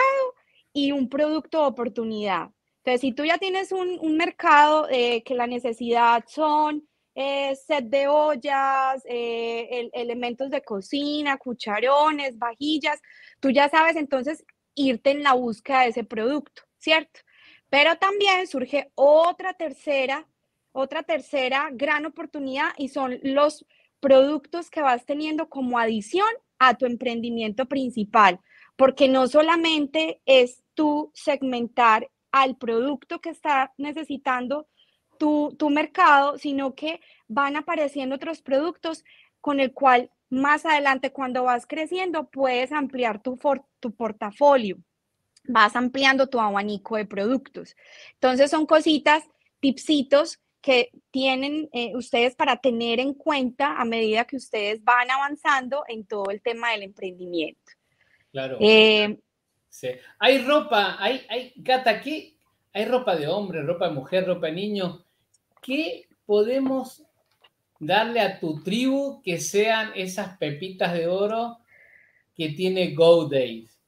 y un producto de oportunidad. Entonces si tú ya tienes un, un mercado eh, que la necesidad son eh, set de ollas, eh, el, elementos de cocina, cucharones, vajillas, tú ya sabes entonces irte en la búsqueda de ese producto, ¿cierto? Pero también surge otra tercera, otra tercera gran oportunidad y son los productos que vas teniendo como adición a tu emprendimiento principal, porque no solamente es tú segmentar al producto que está necesitando tu, tu mercado, sino que van apareciendo otros productos con el cual más adelante, cuando vas creciendo, puedes ampliar tu, for, tu portafolio, vas ampliando tu abanico de productos. Entonces, son cositas, tipsitos que tienen eh, ustedes para tener en cuenta a medida que ustedes van avanzando en todo el tema del emprendimiento. Claro. Eh, sí. Hay ropa, hay, hay, Cata, ¿qué? Hay ropa de hombre, ropa de mujer, ropa de niño. ¿Qué podemos darle a tu tribu que sean esas pepitas de oro que tiene Go Days?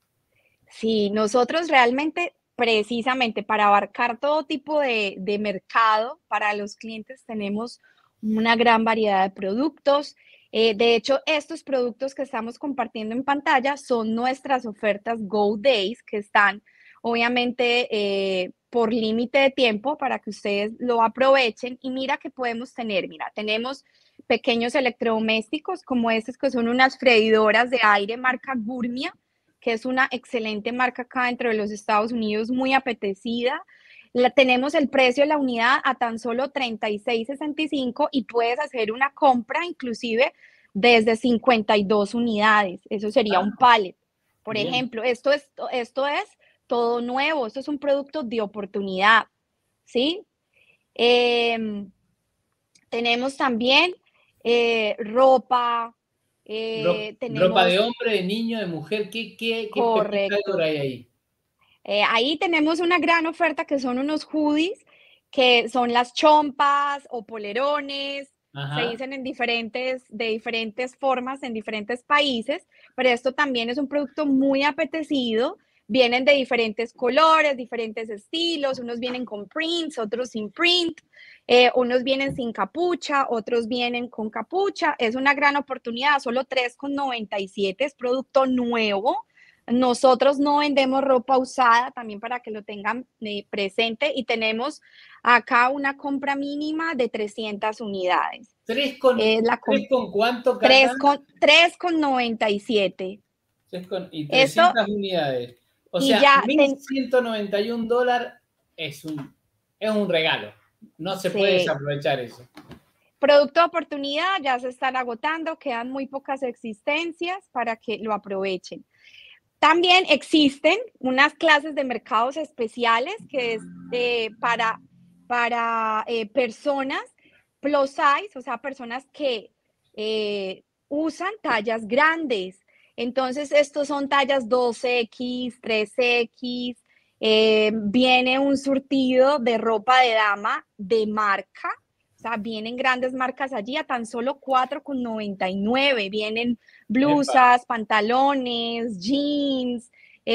Sí, nosotros realmente, precisamente para abarcar todo tipo de, de mercado, para los clientes tenemos una gran variedad de productos. Eh, de hecho, estos productos que estamos compartiendo en pantalla son nuestras ofertas Go Days, que están obviamente eh, por límite de tiempo para que ustedes lo aprovechen. Y mira que podemos tener, mira, tenemos pequeños electrodomésticos como estos que son unas freidoras de aire marca Gourmia, que es una excelente marca acá dentro de los Estados Unidos, muy apetecida. La, tenemos el precio de la unidad a tan solo treinta y seis sesenta y cinco y puedes hacer una compra inclusive desde cincuenta y dos unidades. Eso sería ah, un pallet. Por bien. ejemplo, esto es, esto es todo nuevo, esto es un producto de oportunidad, ¿sí? Eh, tenemos también eh, ropa, eh, Ro tenemos... ropa de hombre, de niño, de mujer, ¿qué, qué, qué pepita de oro hay ahí? Eh, ahí tenemos una gran oferta que son unos hoodies, que son las chompas o polerones, Ajá. se dicen en diferentes, de diferentes formas en diferentes países, pero esto también es un producto muy apetecido. Vienen de diferentes colores, diferentes estilos, unos vienen con prints, otros sin print, eh, unos vienen sin capucha, otros vienen con capucha. Es una gran oportunidad, solo tres con noventa y siete, es producto nuevo. Nosotros no vendemos ropa usada, también para que lo tengan eh, presente, y tenemos acá una compra mínima de trescientas unidades. ¿Tres con, Es la ¿tres con cuánto, Cata? tres con, tres con noventa y siete. tres con, y Esto, trescientas unidades. O y sea, ya mil ten- ciento noventa y un dólares es un, es un regalo. No se puede Sí. desaprovechar eso. Producto de oportunidad, ya se están agotando, quedan muy pocas existencias para que lo aprovechen. También existen unas clases de mercados especiales que es eh, para, para eh, personas plus size, o sea, personas que eh, usan tallas grandes. Entonces, estos son tallas dos equis, tres equis. Eh, viene un surtido de ropa de dama de marca. O sea, vienen grandes marcas allí a tan solo cuatro con noventa y nueve. Vienen blusas, Epa. pantalones, jeans,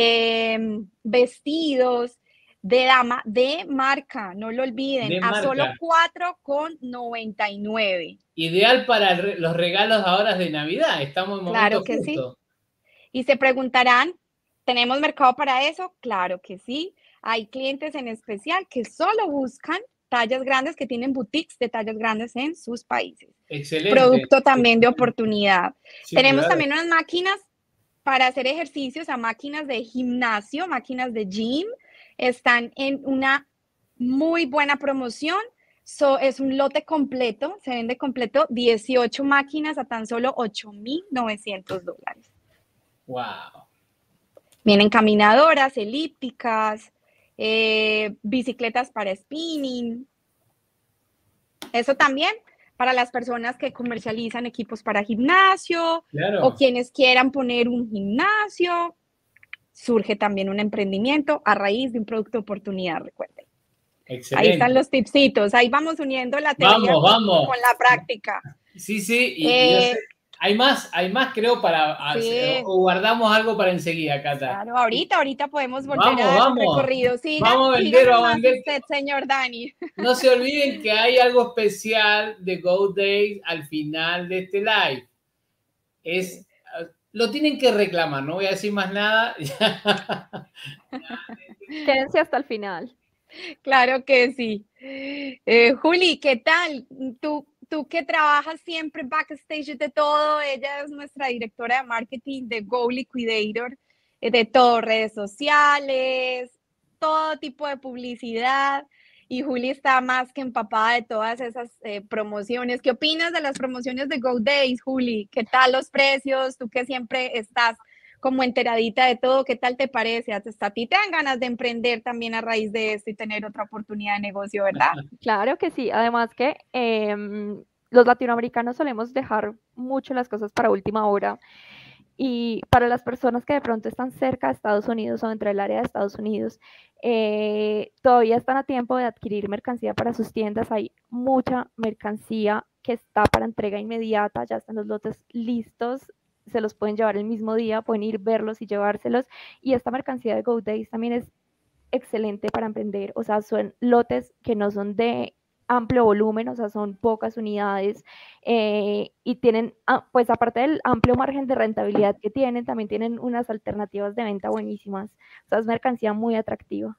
eh, vestidos de dama de marca, no lo olviden, De a marca. solo cuatro con noventa y nueve. Ideal para el, los regalos ahora de Navidad. Estamos en momento Claro que justo. sí. Y se preguntarán, ¿tenemos mercado para eso? Claro que sí. Hay clientes en especial que solo buscan tallas grandes, que tienen boutiques de tallas grandes en sus países. Excelente. Producto también Excelente. de oportunidad. Sí, Tenemos claro. también unas máquinas para hacer ejercicios, a máquinas de gimnasio, máquinas de gym. Están en una muy buena promoción. So, es un lote completo, se vende completo, dieciocho máquinas a tan solo ocho mil novecientos dólares. Wow. Vienen caminadoras, elípticas, eh, bicicletas para spinning. Eso también para las personas que comercializan equipos para gimnasio, Claro. o quienes quieran poner un gimnasio. Surge también un emprendimiento a raíz de un producto de oportunidad, recuerden. Excelente. Ahí están los tipsitos, ahí vamos uniendo la teoría Vamos, con, vamos. con la práctica. Sí, sí, y, Eh, y yo sé, hay más, hay más creo para, sí. o guardamos algo para enseguida, Cata. Claro, ahorita, ahorita podemos volver Vamos, a dar vamos. un recorrido. Siga, Vamos a siga vender, vamos a nomás vender. usted, señor Dani. No se olviden que hay algo especial de Go Days al final de este live. Es, lo tienen que reclamar, no voy a decir más nada. Quédense hasta el final. Claro que sí. Eh, Juli, ¿qué tal? Tú, tú que trabajas siempre backstage de todo, ella es nuestra directora de marketing de Go Liquidator, eh, de todo, redes sociales, todo tipo de publicidad. Y Juli está más que empapada de todas esas eh, promociones. ¿Qué opinas de las promociones de Go Days, Juli? ¿Qué tal los precios? Tú que siempre estás como enteradita de todo, ¿qué tal te parece? Hasta a ti te dan ganas de emprender también a raíz de esto y tener otra oportunidad de negocio, ¿verdad? Claro que sí. Además que eh, los latinoamericanos solemos dejar mucho las cosas para última hora. Y para las personas que de pronto están cerca de Estados Unidos o dentro del área de Estados Unidos, eh, todavía están a tiempo de adquirir mercancía para sus tiendas. Hay mucha mercancía que está para entrega inmediata, ya están los lotes listos, se los pueden llevar el mismo día, pueden ir verlos y llevárselos. Y esta mercancía de Go Days también es excelente para emprender, o sea, son lotes que no son de amplio volumen, o sea, son pocas unidades eh, y tienen, pues aparte del amplio margen de rentabilidad que tienen, también tienen unas alternativas de venta buenísimas, o sea, es mercancía muy atractiva.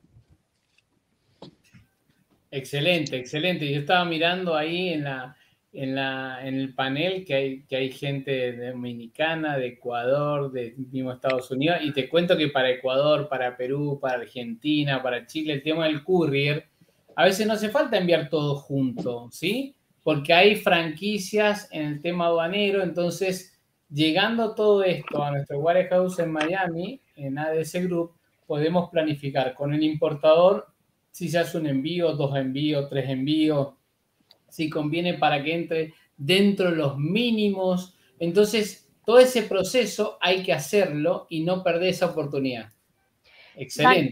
Excelente, excelente. Yo estaba mirando ahí en, la, en, la, en el panel que hay, que hay gente de dominicana, de Ecuador, de mismo Estados Unidos, y te cuento que para Ecuador, para Perú, para Argentina, para Chile, el tema del courier, a veces no hace falta enviar todo junto, ¿sí? Porque hay franquicias en el tema aduanero, entonces, llegando todo esto a nuestro warehouse en Miami, en A D S Group, podemos planificar con el importador si se hace un envío, dos envíos, tres envíos, si conviene para que entre dentro de los mínimos. Entonces, todo ese proceso hay que hacerlo y no perder esa oportunidad. Excelente.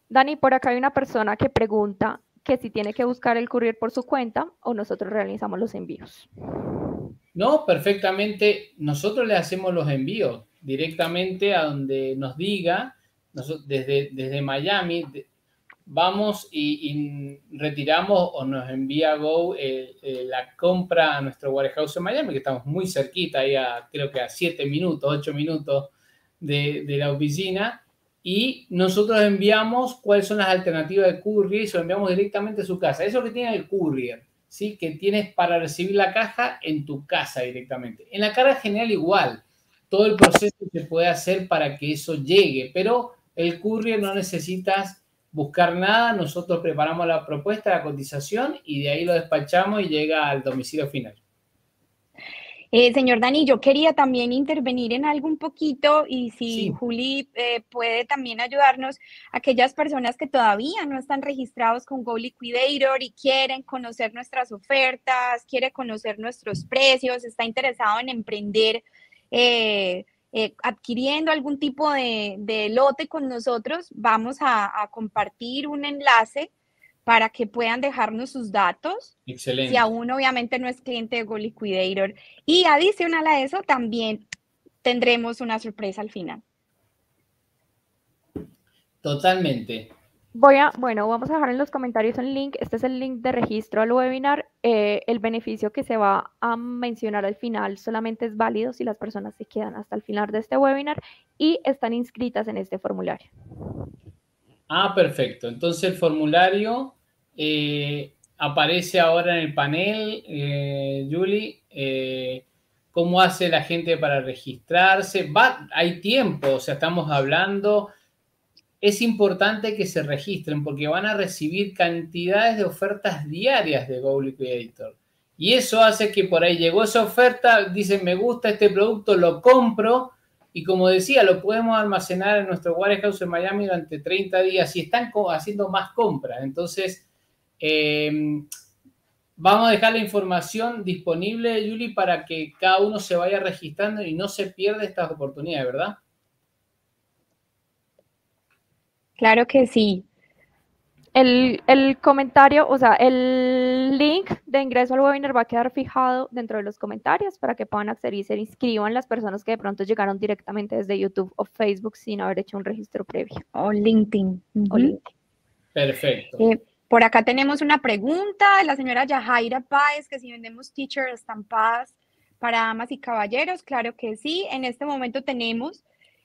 Dani, por acá hay una persona que pregunta que si tiene que buscar el courier por su cuenta o nosotros realizamos los envíos. No, perfectamente. Nosotros le hacemos los envíos directamente a donde nos diga. Nosotros, desde, desde Miami vamos y, y retiramos o nos envía Go eh, eh, la compra a nuestro warehouse en Miami, que estamos muy cerquita, ahí a, creo que a siete minutos, ocho minutos de, de la oficina. Y nosotros enviamos cuáles son las alternativas de courier y se lo enviamos directamente a su casa. Eso que tiene el courier, ¿sí? Que tienes para recibir la caja en tu casa directamente. En la carga general igual. Todo el proceso se puede hacer para que eso llegue, pero el courier no necesitas buscar nada. Nosotros preparamos la propuesta, la cotización y de ahí lo despachamos y llega al domicilio final. Eh, señor Dani, yo quería también intervenir en algo un poquito y si Sí. Juli eh, puede también ayudarnos, aquellas personas que todavía no están registrados con Go Liquidator y quieren conocer nuestras ofertas, quiere conocer nuestros precios, está interesado en emprender eh, eh, adquiriendo algún tipo de, de lote con nosotros, vamos a, a compartir un enlace para que puedan dejarnos sus datos. Excelente. Si aún obviamente no es cliente de Go Liquidator. Y adicional a eso, también tendremos una sorpresa al final. Totalmente. Voy a, bueno, vamos a dejar en los comentarios un link. Este es el link de registro al webinar. Eh, el beneficio que se va a mencionar al final solamente es válido si las personas se quedan hasta el final de este webinar y están inscritas en este formulario. Ah, perfecto. Entonces el formulario eh, aparece ahora en el panel, eh, Julie. Eh, ¿Cómo hace la gente para registrarse? Va, hay tiempo, o sea, estamos hablando. Es importante que se registren porque van a recibir cantidades de ofertas diarias de Go Liquidator. Y eso hace que por ahí llegó esa oferta, dicen me gusta este producto, lo compro. Y como decía, lo podemos almacenar en nuestro warehouse en Miami durante treinta días y están haciendo más compras. Entonces, eh, vamos a dejar la información disponible, Julie, para que cada uno se vaya registrando y no se pierda estas oportunidades, ¿verdad? Claro que sí. El, el comentario, o sea, el link de ingreso al webinar va a quedar fijado dentro de los comentarios para que puedan acceder y se inscriban las personas que de pronto llegaron directamente desde YouTube o Facebook sin haber hecho un registro previo. O LinkedIn. Uh-huh. O LinkedIn. Perfecto. Eh, por acá tenemos una pregunta de la señora Yajaira Páez, que si vendemos t-shirts estampadas para damas y caballeros. Claro que sí. En este momento tenemos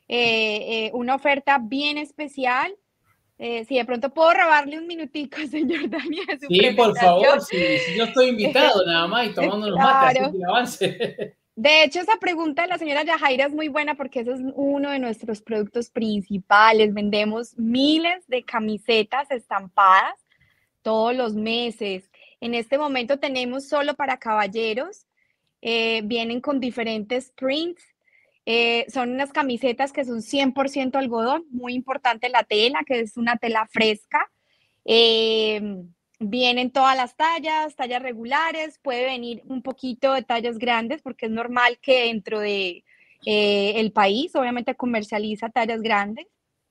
eh, eh, una oferta bien especial. Eh, si de pronto puedo robarle un minutico, señor Daniel. Sí, por favor, si, si yo estoy invitado nada más y tomando unos claro. mates, así que avance. De hecho, esa pregunta de la señora Yajaira es muy buena porque ese es uno de nuestros productos principales. Vendemos miles de camisetas estampadas todos los meses. En este momento tenemos solo para caballeros. Eh, vienen con diferentes prints. Eh, son unas camisetas que son cien por ciento algodón, muy importante la tela, que es una tela fresca. Eh, vienen todas las tallas, tallas regulares, puede venir un poquito de tallas grandes, porque es normal que dentro de eh, el país, obviamente comercializa tallas grandes.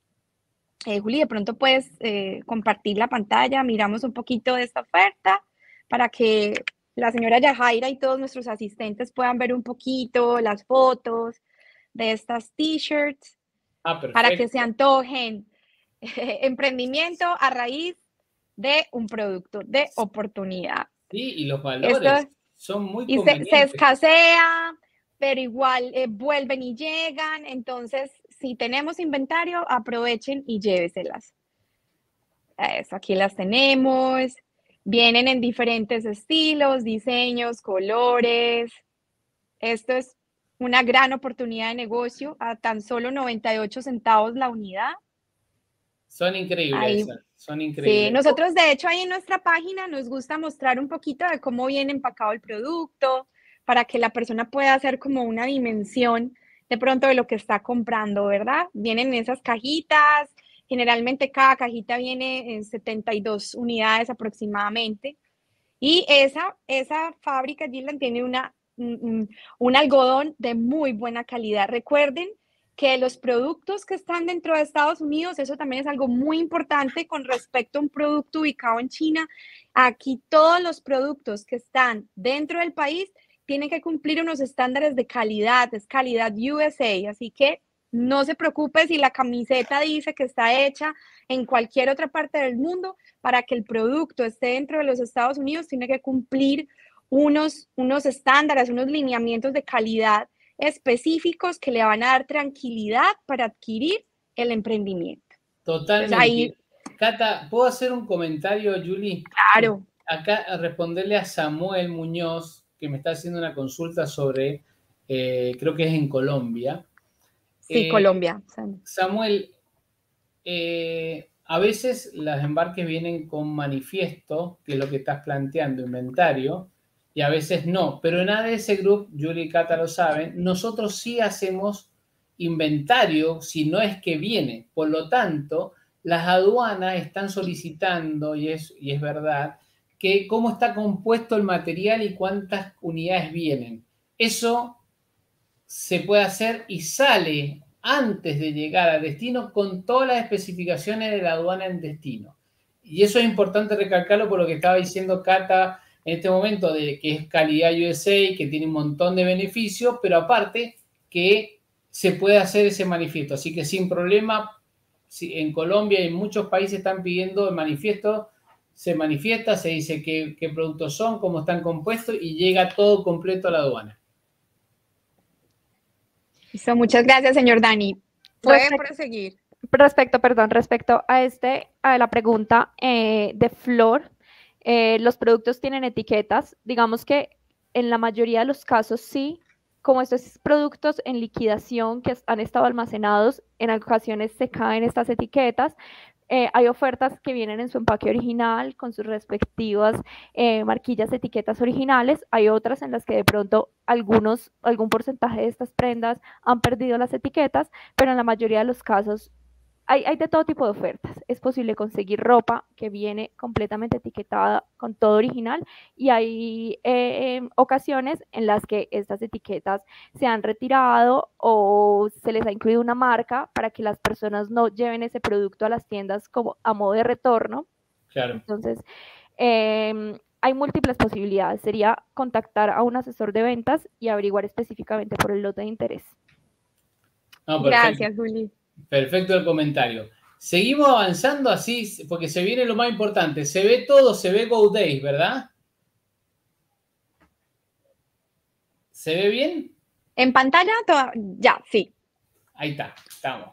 Eh, Juli, de pronto puedes eh, compartir la pantalla, miramos un poquito de esta oferta para que la señora Yajaira y todos nuestros asistentes puedan ver un poquito las fotos de estas t-shirts, Ah, para que se antojen. Emprendimiento a raíz de un producto de oportunidad. Sí, y los valores Esto, son muy y se, se escasea, pero igual eh, vuelven y llegan. Entonces, si tenemos inventario, aprovechen y lléveselas. Eso, aquí las tenemos. Vienen en diferentes estilos, diseños, colores. Esto es una gran oportunidad de negocio a tan solo noventa y ocho centavos la unidad. Son increíbles, ahí, esas, son increíbles. Sí, nosotros de hecho ahí en nuestra página nos gusta mostrar un poquito de cómo viene empacado el producto para que la persona pueda hacer como una dimensión de pronto de lo que está comprando, ¿verdad? Vienen esas cajitas, generalmente cada cajita viene en setenta y dos unidades aproximadamente y esa, esa fábrica, Gillian, tiene una un, un algodón de muy buena calidad. Recuerden que los productos que están dentro de Estados Unidos, eso también es algo muy importante con respecto a un producto ubicado en China. Aquí todos los productos que están dentro del país tienen que cumplir unos estándares de calidad, es calidad U S A, así que no se preocupe si la camiseta dice que está hecha en cualquier otra parte del mundo, para que el producto esté dentro de los Estados Unidos tiene que cumplir unos, unos estándares, unos lineamientos de calidad específicos que le van a dar tranquilidad para adquirir el emprendimiento. Totalmente. Ahí, Cata, ¿puedo hacer un comentario, Julie? Claro. Acá a responderle a Samuel Muñoz, que me está haciendo una consulta sobre, eh, creo que es en Colombia. Sí, eh, Colombia. Samuel, eh, a veces los embarques vienen con manifiesto, que es lo que estás planteando, inventario, y a veces no. Pero en A D S Group, Julie y Cata lo saben, nosotros sí hacemos inventario si no es que viene. Por lo tanto, las aduanas están solicitando, y es, y es verdad, que cómo está compuesto el material y cuántas unidades vienen. Eso se puede hacer y sale antes de llegar al destino con todas las especificaciones de la aduana en destino. Y eso es importante recalcarlo por lo que estaba diciendo Cata en este momento, de que es calidad U S A, que tiene un montón de beneficios, pero aparte que se puede hacer ese manifiesto. Así que sin problema, en Colombia y en muchos países están pidiendo el manifiesto, se manifiesta, se dice qué, qué productos son, cómo están compuestos y llega todo completo a la aduana. Listo, muchas gracias, señor Dani. Puede Respecto, proseguir. respecto, perdón, respecto a este, a la pregunta eh, de Flor, eh, los productos tienen etiquetas. Digamos que en la mayoría de los casos sí, como estos productos en liquidación que han estado almacenados, en ocasiones se caen estas etiquetas. Eh, hay ofertas que vienen en su empaque original con sus respectivas eh, marquillas, etiquetas originales. Hay otras en las que de pronto algunos, algún porcentaje de estas prendas han perdido las etiquetas, pero en la mayoría de los casos hay, hay de todo tipo de ofertas. Es posible conseguir ropa que viene completamente etiquetada con todo original, y hay eh, ocasiones en las que estas etiquetas se han retirado o se les ha incluido una marca para que las personas no lleven ese producto a las tiendas como a modo de retorno. Claro. Entonces, eh, hay múltiples posibilidades. Sería contactar a un asesor de ventas y averiguar específicamente por el lote de interés. No, Gracias, Juli. Perfecto el comentario. Seguimos avanzando así, porque se viene lo más importante. Se ve todo, se ve Go Days, ¿verdad? ¿Se ve bien? ¿En pantalla? Ya, sí. Ahí está, estamos.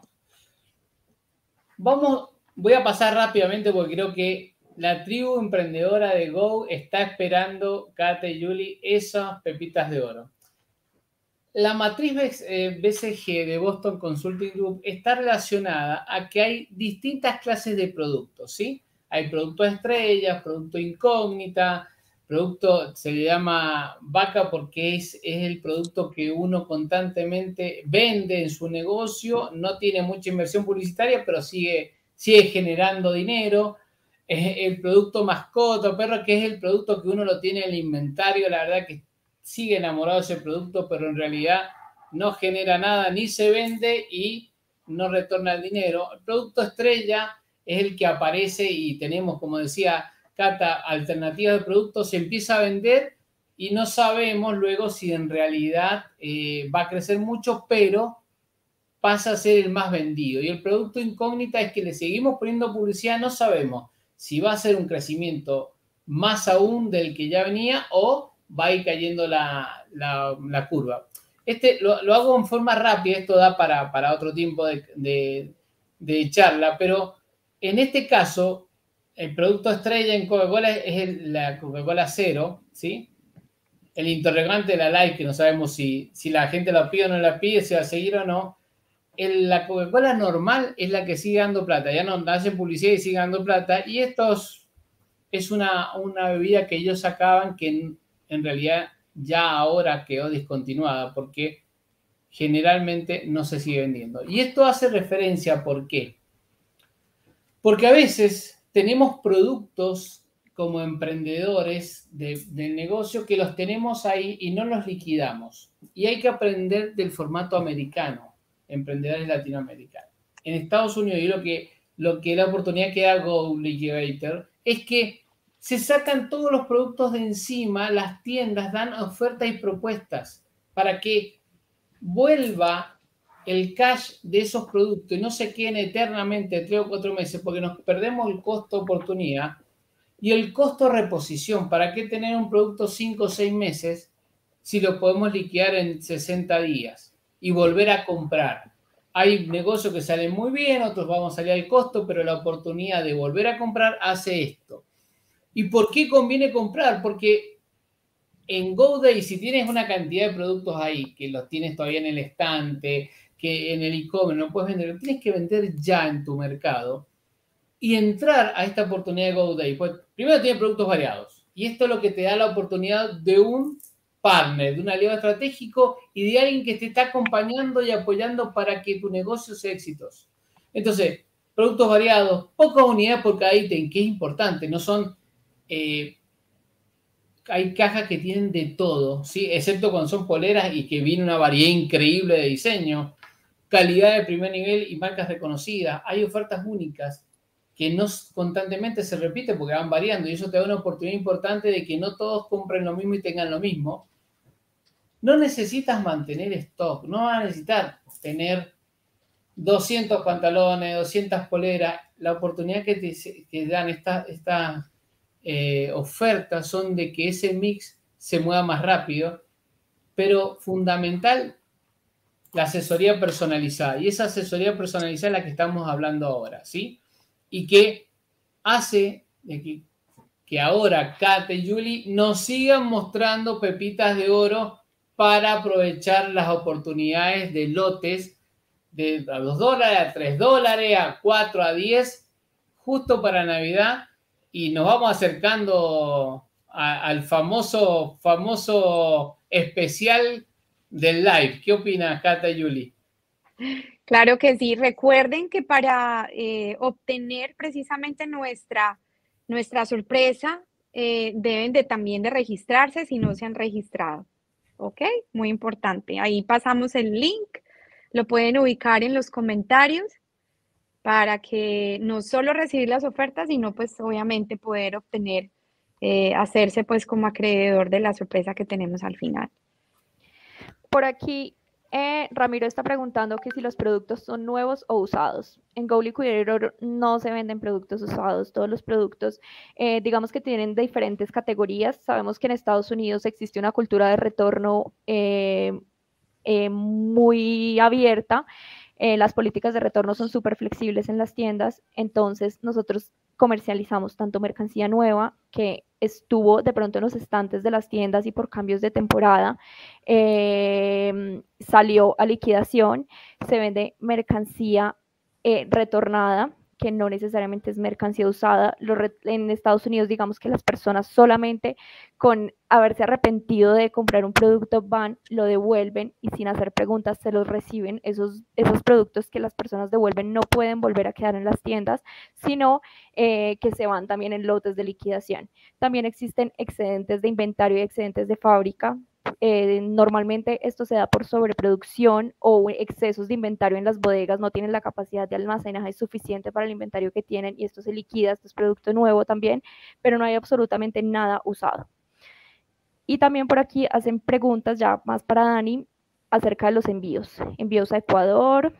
Vamos, voy a pasar rápidamente porque creo que la tribu emprendedora de Go está esperando, Kate y Julie, esas pepitas de oro. La matriz B C G de Boston Consulting Group está relacionada a que hay distintas clases de productos, ¿sí? Hay productos estrellas, producto incógnita, producto se le llama vaca porque es, es el producto que uno constantemente vende en su negocio, no tiene mucha inversión publicitaria, pero sigue, sigue generando dinero. Es el producto mascota, perro, que es el producto que uno lo tiene en el inventario, la verdad que sigue enamorado de ese producto, pero en realidad no genera nada, ni se vende y no retorna el dinero. El producto estrella es el que aparece y tenemos, como decía Cata, alternativas de productos, se empieza a vender y no sabemos luego si en realidad eh, va a crecer mucho, pero pasa a ser el más vendido. Y el producto incógnita es que le seguimos poniendo publicidad, no sabemos si va a ser un crecimiento más aún del que ya venía o va a ir cayendo la, la, la curva. Este lo, lo hago en forma rápida, esto da para, para otro tiempo de, de, de charla, pero en este caso, el producto estrella en Coca-Cola es el, la Coca-Cola Cero, ¿sí? El interrogante de la like, que no sabemos si, si la gente la pide o no la pide, si va a seguir o no. El, la Coca-Cola normal es la que sigue dando plata, ya no hacen publicidad y sigue dando plata, y estos es una, una bebida que ellos sacaban que en, en realidad ya ahora quedó discontinuada porque generalmente no se sigue vendiendo. Y esto hace referencia, ¿por qué? Porque a veces tenemos productos como emprendedores de, del negocio que los tenemos ahí y no los liquidamos. Y hay que aprender del formato americano. emprendedores latinoamericanos. En Estados Unidos, y lo que, lo que la oportunidad que da Go Liquidator es que se sacan todos los productos de encima, las tiendas dan ofertas y propuestas para que vuelva el cash de esos productos y no se queden eternamente tres o cuatro meses, porque nos perdemos el costo oportunidad y el costo reposición. ¿Para qué tener un producto cinco o seis meses si lo podemos liquidar en sesenta días y volver a comprar? Hay negocios que salen muy bien, otros vamos a salir al costo, pero la oportunidad de volver a comprar hace esto. ¿Y por qué conviene comprar? Porque en GoDay, si tienes una cantidad de productos ahí, que los tienes todavía en el estante, que en el e-commerce no puedes vender, tienes que vender ya en tu mercado y entrar a esta oportunidad de GoDay. Pues primero tiene productos variados y esto es lo que te da la oportunidad de un partner, de un aliado estratégico y de alguien que te está acompañando y apoyando para que tu negocio sea exitoso. Entonces, productos variados, pocas unidades por cada ítem, que es importante, no son... Eh, hay cajas que tienen de todo, ¿sí? Excepto cuando son poleras y que viene una variedad increíble de diseño, calidad de primer nivel y marcas reconocidas. Hay ofertas únicas que no constantemente se repiten porque van variando y eso te da una oportunidad importante de que no todos compren lo mismo y tengan lo mismo. No necesitas mantener stock, no vas a necesitar tener doscientos pantalones, doscientas poleras. La oportunidad que te que dan estas esta, eh, ofertas son de que ese mix se mueva más rápido, pero fundamental, la asesoría personalizada. Y esa asesoría personalizada es la que estamos hablando ahora, ¿sí? Y que hace de que, que ahora Kate y Julie nos sigan mostrando pepitas de oro para aprovechar las oportunidades de lotes de a dos dólares, a tres dólares, a cuatro, a diez, justo para Navidad. Y nos vamos acercando a, al famoso, famoso especial del live. ¿Qué opinas, Kate y Julie? Claro que sí. Recuerden que para eh, obtener precisamente nuestra, nuestra sorpresa, eh, deben de también de registrarse si no se han registrado. ¿Ok? Muy importante. Ahí pasamos el link. Lo pueden ubicar en los comentarios para que no solo recibir las ofertas, sino pues obviamente poder obtener, eh, hacerse pues como acreedor de la sorpresa que tenemos al final. Por aquí, eh, Ramiro está preguntando que si los productos son nuevos o usados. En Go Liquidator no se venden productos usados. Todos los productos, eh, digamos que tienen diferentes categorías. Sabemos que en Estados Unidos existe una cultura de retorno eh, eh, muy abierta. Eh, las políticas de retorno son súper flexibles en las tiendas. Entonces, nosotros comercializamos tanto mercancía nueva que estuvo de pronto en los estantes de las tiendas y por cambios de temporada eh, salió a liquidación. Se vende mercancía eh, retornada, que no necesariamente es mercancía usada. En Estados Unidos, digamos que las personas solamente con haberse arrepentido de comprar un producto van, lo devuelven y sin hacer preguntas se los reciben. Esos, esos productos que las personas devuelven no pueden volver a quedar en las tiendas, sino eh, que se van también en lotes de liquidación. También existen excedentes de inventario y excedentes de fábrica. Eh, normalmente esto se da por sobreproducción o excesos de inventario en las bodegas, no tienen la capacidad de almacenaje suficiente para el inventario que tienen y esto se liquida, esto es producto nuevo también, pero no hay absolutamente nada usado. Y también por aquí hacen preguntas ya más para Dani acerca de los envíos. Envíos a Ecuador.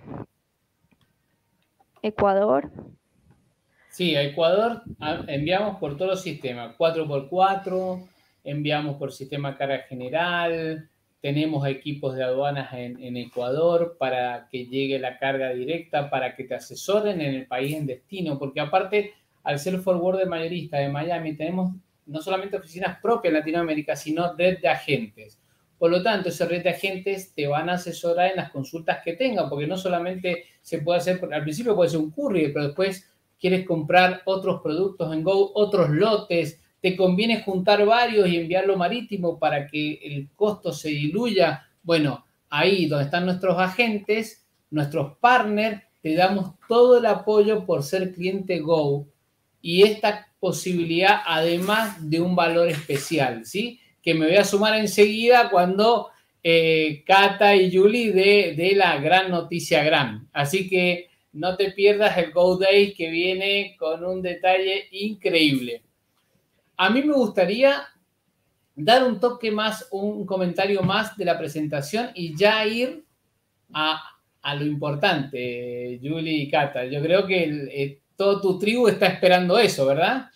Ecuador. Sí, a Ecuador enviamos por todos los sistemas, cuatro por cuatro, enviamos por sistema carga general, tenemos equipos de aduanas en, en Ecuador para que llegue la carga directa, para que te asesoren en el país en destino, porque aparte, al ser forwarder mayorista de Miami, tenemos no solamente oficinas propias en Latinoamérica, sino red de agentes. Por lo tanto, esa red de agentes te van a asesorar en las consultas que tengan, porque no solamente se puede hacer, al principio puede ser un courier, pero después quieres comprar otros productos en Go, otros lotes, te conviene juntar varios y enviarlo marítimo para que el costo se diluya. Bueno, ahí donde están nuestros agentes, nuestros partners, te damos todo el apoyo por ser cliente Go y esta posibilidad además de un valor especial, ¿sí? Que me voy a sumar enseguida cuando eh, Cata y Julie de, de la gran noticia gran. Así que no te pierdas el Go Days que viene con un detalle increíble. A mí me gustaría dar un toque más, un comentario más de la presentación y ya ir a, a lo importante, Julie y Cata. Yo creo que el, eh, todo tu tribu está esperando eso, ¿verdad?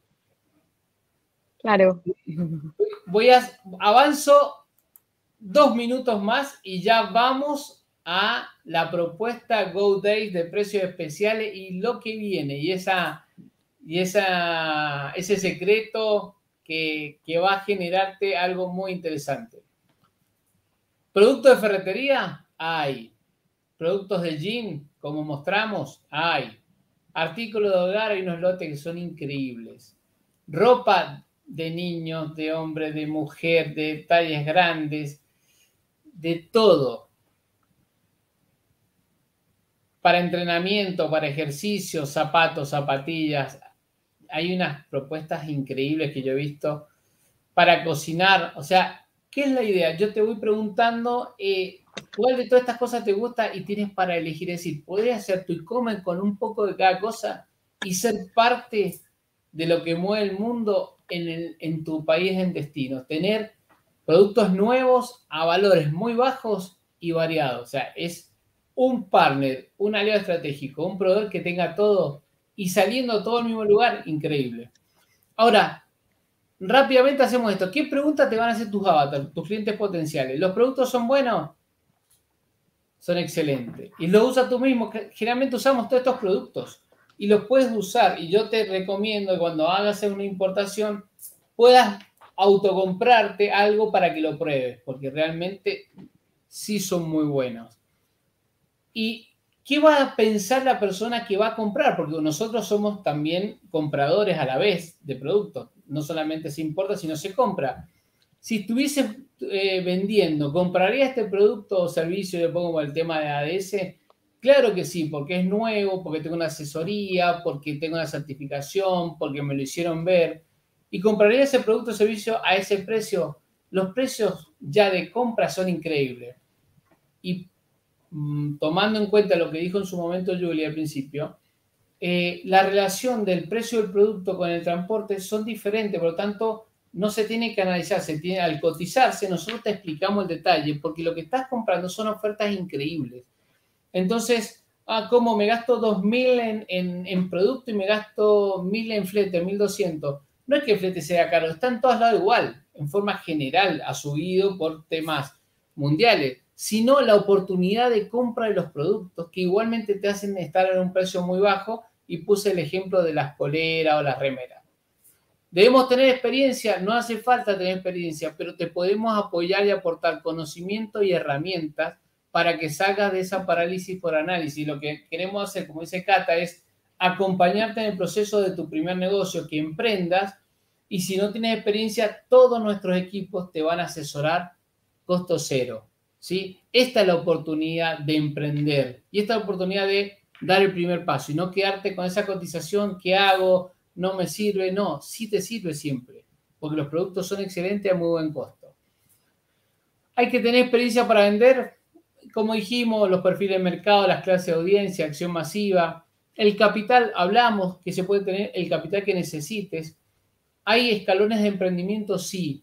Claro. Voy a avanzo dos minutos más y ya vamos a la propuesta Go Days de precios especiales y lo que viene y esa y esa ese secreto que, que va a generarte algo muy interesante. Productos de ferretería hay, productos de jean como mostramos hay, artículos de hogar hay unos lotes que son increíbles, ropa de niños, de hombres, de mujer, de tallas grandes, de todo. Para entrenamiento, para ejercicio, zapatos, zapatillas. Hay unas propuestas increíbles que yo he visto para cocinar. O sea, ¿qué es la idea? Yo te voy preguntando eh, cuál de todas estas cosas te gusta y tienes para elegir. Es decir, podés hacer tu e-commerce con un poco de cada cosa y ser parte de lo que mueve el mundo en, el, en tu país en destino. Tener productos nuevos a valores muy bajos y variados. O sea, es un partner, un aliado estratégico, un proveedor que tenga todo y saliendo todo al mismo lugar, increíble. Ahora, rápidamente hacemos esto. ¿Qué preguntas te van a hacer tus avatars, tus clientes potenciales? ¿Los productos son buenos? Son excelentes. ¿Y los usas tú mismo? Generalmente usamos todos estos productos y los puedes usar. Y yo te recomiendo que cuando hagas una importación puedas autocomprarte algo para que lo pruebes, porque realmente sí son muy buenos. ¿Y qué va a pensar la persona que va a comprar? Porque nosotros somos también compradores a la vez de productos. No solamente se importa, sino se compra. Si estuviese eh, vendiendo, ¿compraría este producto o servicio? Yo pongo el tema de A D S. Claro que sí, porque es nuevo, porque tengo una asesoría, porque tengo una certificación, porque me lo hicieron ver. ¿Y compraría ese producto o servicio a ese precio? Los precios ya de compra son increíbles. Y mmm, tomando en cuenta lo que dijo en su momento Julia al principio, eh, la relación del precio del producto con el transporte son diferentes, por lo tanto, no se tiene que analizar, se tiene, al cotizarse, nosotros te explicamos el detalle, porque lo que estás comprando son ofertas increíbles. Entonces, ah, ¿cómo me gasto dos mil en, en, en producto y me gasto mil en flete, mil doscientos? No es que el flete sea caro, está en todos lados igual, en forma general ha subido por temas mundiales, sino la oportunidad de compra de los productos que igualmente te hacen estar en un precio muy bajo, y puse el ejemplo de las poleras o las remeras. Debemos tener experiencia, no hace falta tener experiencia, pero te podemos apoyar y aportar conocimiento y herramientas para que salgas de esa parálisis por análisis. Lo que queremos hacer, como dice Cata, es acompañarte en el proceso de tu primer negocio, que emprendas, y si no tienes experiencia, todos nuestros equipos te van a asesorar costo cero, ¿sí? Esta es la oportunidad de emprender y esta es la oportunidad de dar el primer paso y no quedarte con esa cotización. ¿Qué hago? ¿No me sirve? No, sí te sirve siempre, porque los productos son excelentes a muy buen costo. Hay que tener experiencia para vender, como dijimos, los perfiles de mercado, las clases de audiencia, acción masiva, el capital, hablamos que se puede tener el capital que necesites. ¿Hay escalones de emprendimiento? Sí.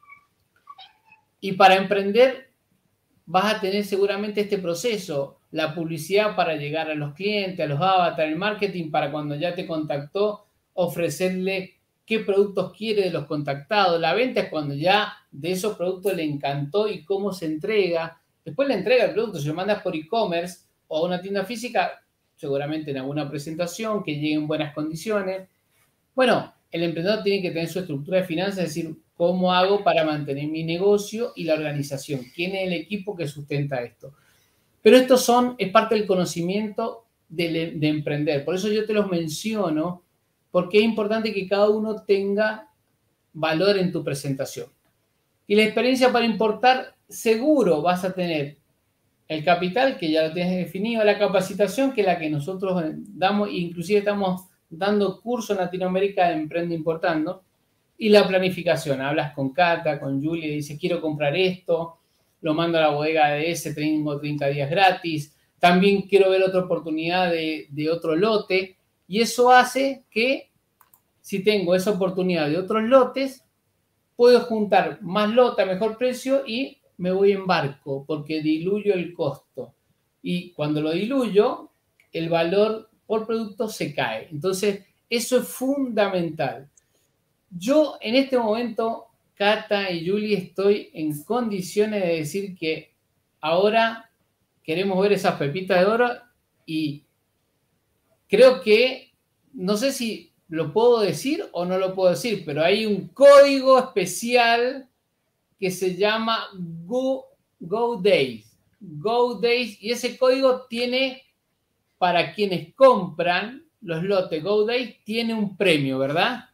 Y para emprender vas a tener seguramente este proceso, la publicidad para llegar a los clientes, a los avatars, el marketing para cuando ya te contactó, ofrecerle qué productos quiere de los contactados. La venta es cuando ya de esos productos le encantó y cómo se entrega. Después le entrega el producto, si lo mandas por e-commerce o a una tienda física, seguramente en alguna presentación, que llegue en buenas condiciones. Bueno, el emprendedor tiene que tener su estructura de finanzas, es decir, ¿cómo hago para mantener mi negocio y la organización? ¿Quién es el equipo que sustenta esto? Pero estos son, es parte del conocimiento de, de emprender. Por eso yo te los menciono, porque es importante que cada uno tenga valor en tu presentación. Y la experiencia para importar, seguro vas a tener el capital, que ya lo tienes definido, la capacitación, que es la que nosotros damos, inclusive estamos dando cursos en Latinoamérica de Emprende Importando, y la planificación. Hablas con Cata, con Julia, y dices, quiero comprar esto. lo mando a la bodega de ese, tengo treinta días gratis. También quiero ver otra oportunidad de, de otro lote. Y eso hace que, si tengo esa oportunidad de otros lotes, puedo juntar más lote a mejor precio y me voy en barco, porque diluyo el costo. Y cuando lo diluyo, el valor por producto se cae. Entonces, eso es fundamental. Yo, en este momento, Cata y Julie, estoy en condiciones de decir que ahora queremos ver esas pepitas de oro y creo que, no sé si lo puedo decir o no lo puedo decir, pero hay un código especial que se llama Go, Go Days. Go Days, y ese código tiene, para quienes compran los lotes Go Days, tiene un premio, ¿verdad?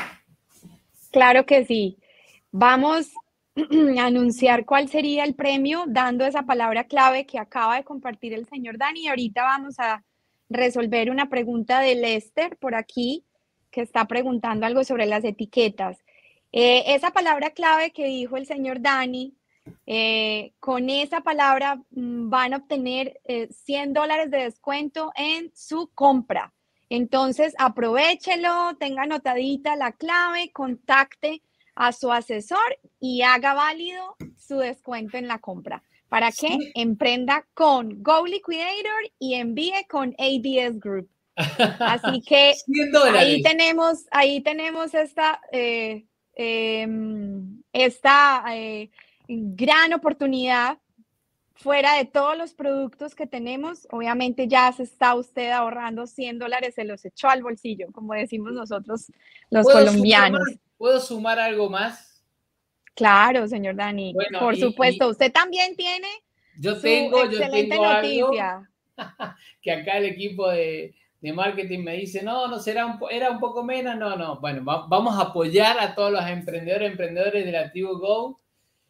Claro que sí. Vamos a anunciar cuál sería el premio dando esa palabra clave que acaba de compartir el señor Dani. Y ahorita vamos a resolver una pregunta de Lester por aquí, que está preguntando algo sobre las etiquetas. Eh, esa palabra clave que dijo el señor Dani, eh, con esa palabra mm, van a obtener eh, cien dólares de descuento en su compra. Entonces, aprovéchelo, tenga anotadita la clave, contacte a su asesor y haga válido su descuento en la compra para que sí. Emprenda con Go Liquidator y envíe con A D S Group. Así que ahí tenemos, ahí tenemos esta, eh, eh, esta eh, gran oportunidad. Fuera de todos los productos que tenemos, obviamente ya se está usted ahorrando cien dólares, se los echó al bolsillo, como decimos nosotros los ¿Puedo colombianos. Sumar, ¿Puedo sumar algo más? Claro, señor Dani, bueno, por y, supuesto. Y usted también tiene yo su tengo, excelente yo tengo noticia. Algo que acá el equipo de, de marketing me dice, no, no será un, era un poco menos, no, no. Bueno, va, vamos a apoyar a todos los emprendedores, emprendedores de la tribu Go.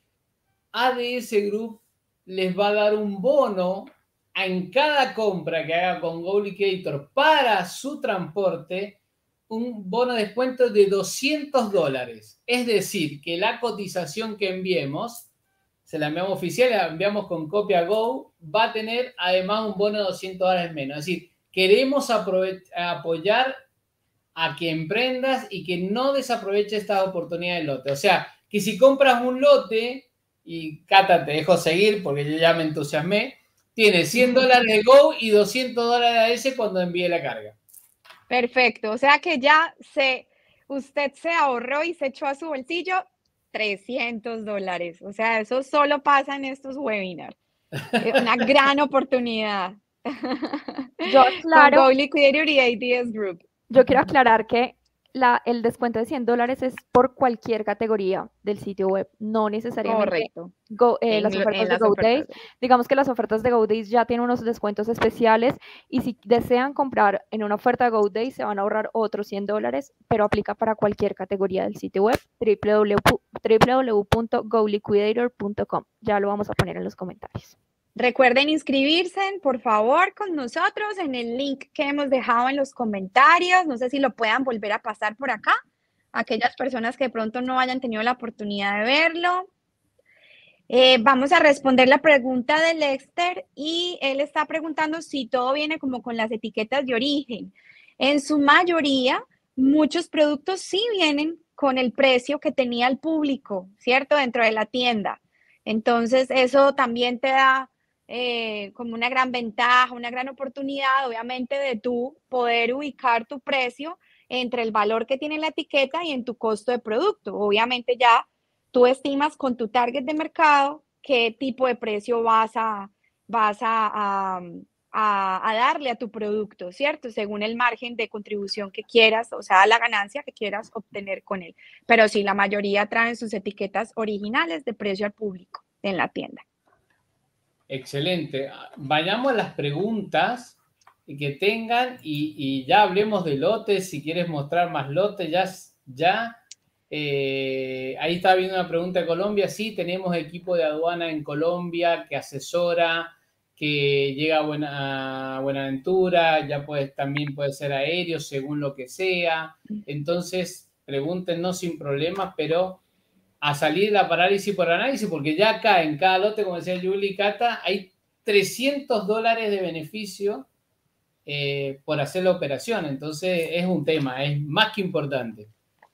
A D S Group les va a dar un bono en cada compra que haga con Go Liquidator para su transporte, un bono de descuento de doscientos dólares. Es decir, que la cotización que enviemos, se la enviamos oficial, la enviamos con copia Go, va a tener además un bono de doscientos dólares menos. Es decir, queremos apoyar a que emprendas y que no desaproveche estas oportunidades de lote. O sea, que si compras un lote, y Cata, te dejo seguir porque yo ya me entusiasmé, tiene cien dólares de Go y doscientos dólares de A D S cuando envíe la carga. Perfecto, o sea que ya se, usted se ahorró y se echó a su bolsillo trescientos dólares. O sea, eso solo pasa en estos webinars. Una gran oportunidad. Yo, claro, con Go Liquidator y A D S Group. Yo quiero aclarar que la, el descuento de cien dólares es por cualquier categoría del sitio web, no necesariamente Go, eh, en, las ofertas de las Go ofertas. Days. Digamos que las ofertas de Go Days ya tienen unos descuentos especiales y si desean comprar en una oferta de Go Days se van a ahorrar otros cien dólares, pero aplica para cualquier categoría del sitio web, w w w punto go liquidator punto com. Ya lo vamos a poner en los comentarios. Recuerden inscribirse, por favor, con nosotros en el link que hemos dejado en los comentarios. No sé si lo puedan volver a pasar por acá. Aquellas personas que de pronto no hayan tenido la oportunidad de verlo. Eh, vamos a responder la pregunta de Lester y él está preguntando si todo viene como con las etiquetas de origen. En su mayoría, muchos productos sí vienen con el precio que tenía el público, ¿cierto? Dentro de la tienda. Entonces, eso también te da Eh, como una gran ventaja, una gran oportunidad, obviamente, de tú poder ubicar tu precio entre el valor que tiene la etiqueta y en tu costo de producto. Obviamente ya tú estimas con tu target de mercado qué tipo de precio vas a, vas a, a, a, a darle a tu producto, ¿cierto? Según el margen de contribución que quieras, o sea, la ganancia que quieras obtener con él. Pero sí, la mayoría traen sus etiquetas originales de precio al público en la tienda. Excelente. Vayamos a las preguntas que tengan y, y ya hablemos de lotes. Si quieres mostrar más lotes, ya, ya eh, ahí está viendo una pregunta de Colombia. Sí, tenemos equipo de aduana en Colombia que asesora, que llega a, buena, a Buenaventura, ya pues, también puede ser aéreo según lo que sea. Entonces, pregúntenos sin problemas, pero a salir de la parálisis por análisis, porque ya acá en cada lote, como decía Julie y Cata, hay trescientos dólares de beneficio eh, por hacer la operación. Entonces es un tema, es más que importante.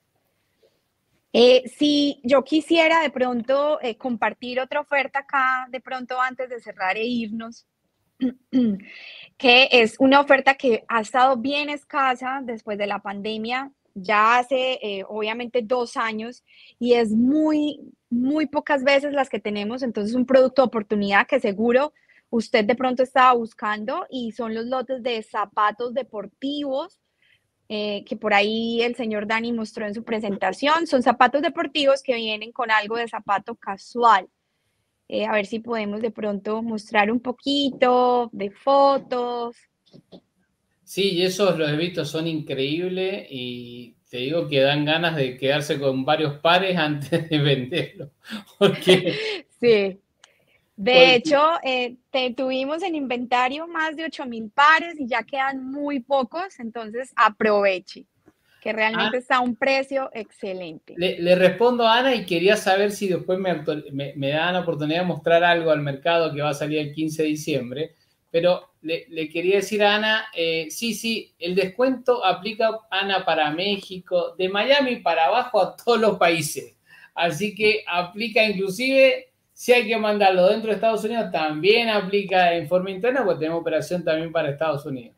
Eh, si yo quisiera de pronto eh, compartir otra oferta acá, de pronto antes de cerrar e irnos, que es una oferta que ha estado bien escasa después de la pandemia, ya hace eh, obviamente dos años, y es muy, muy pocas veces las que tenemos, entonces un producto de oportunidad que seguro usted de pronto estaba buscando, y son los lotes de zapatos deportivos. Eh, que por ahí el señor Dani mostró en su presentación. Son zapatos deportivos que vienen con algo de zapato casual. Eh, a ver si podemos de pronto mostrar un poquito de fotos. Sí, esos los he visto, son increíbles y te digo que dan ganas de quedarse con varios pares antes de venderlos. Porque, Sí. De porque... hecho, eh, te, tuvimos en inventario más de ocho mil pares y ya quedan muy pocos, entonces aproveche, que realmente Ah, está a un precio excelente. Le, le respondo a Ana y quería saber si después me, me, me dan la oportunidad de mostrar algo al mercado que va a salir el quince de diciembre, pero le, le quería decir a Ana, eh, sí, sí, el descuento aplica, Ana, para México, de Miami para abajo a todos los países, así que aplica inclusive, si hay que mandarlo dentro de Estados Unidos, también aplica en forma interna, porque tenemos operación también para Estados Unidos.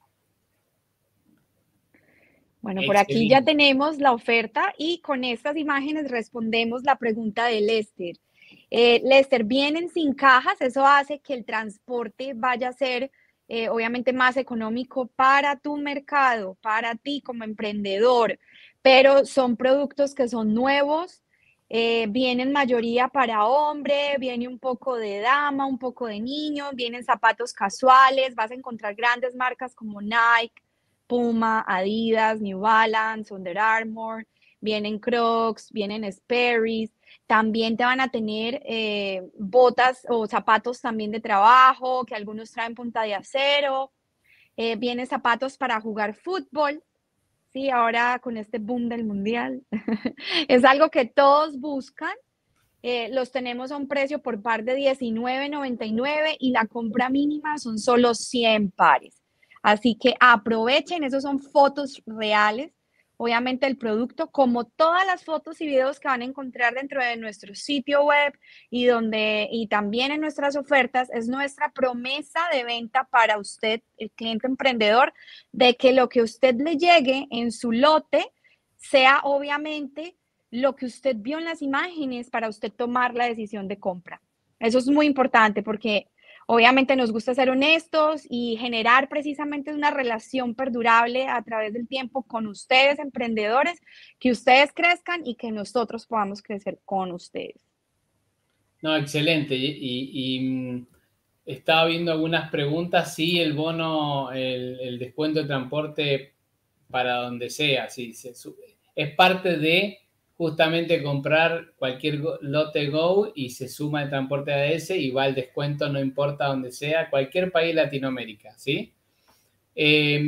Bueno, por aquí ya tenemos la oferta y con estas imágenes respondemos la pregunta de Lester. Eh, Lester, vienen sin cajas, eso hace que el transporte vaya a ser eh, obviamente más económico para tu mercado, para ti como emprendedor, pero son productos que son nuevos, eh, vienen mayoría para hombre, viene un poco de dama, un poco de niño, vienen zapatos casuales, vas a encontrar grandes marcas como Nike, Puma, Adidas, New Balance, Under Armour, vienen Crocs, vienen Sperry's, también te van a tener eh, botas o zapatos también de trabajo, que algunos traen punta de acero, eh, vienen zapatos para jugar fútbol, sí, ahora con este boom del mundial, es algo que todos buscan. Eh, los tenemos a un precio por par de diecinueve noventa y nueve y la compra mínima son solo cien pares. Así que aprovechen, esos son fotos reales, obviamente el producto, como todas las fotos y videos que van a encontrar dentro de nuestro sitio web y, donde, y también en nuestras ofertas, es nuestra promesa de venta para usted, el cliente emprendedor, de que lo que a usted le llegue en su lote sea obviamente lo que usted vio en las imágenes para usted tomar la decisión de compra. Eso es muy importante porque obviamente nos gusta ser honestos y generar precisamente una relación perdurable a través del tiempo con ustedes, emprendedores, que ustedes crezcan y que nosotros podamos crecer con ustedes. No, excelente. Y, y, y estaba viendo algunas preguntas. Sí, el bono, el, el descuento de transporte para donde sea, sí, se, es parte de justamente comprar cualquier lote Go y se suma el transporte A D S y va el descuento, no importa donde sea, cualquier país de Latinoamérica, ¿sí? Eh,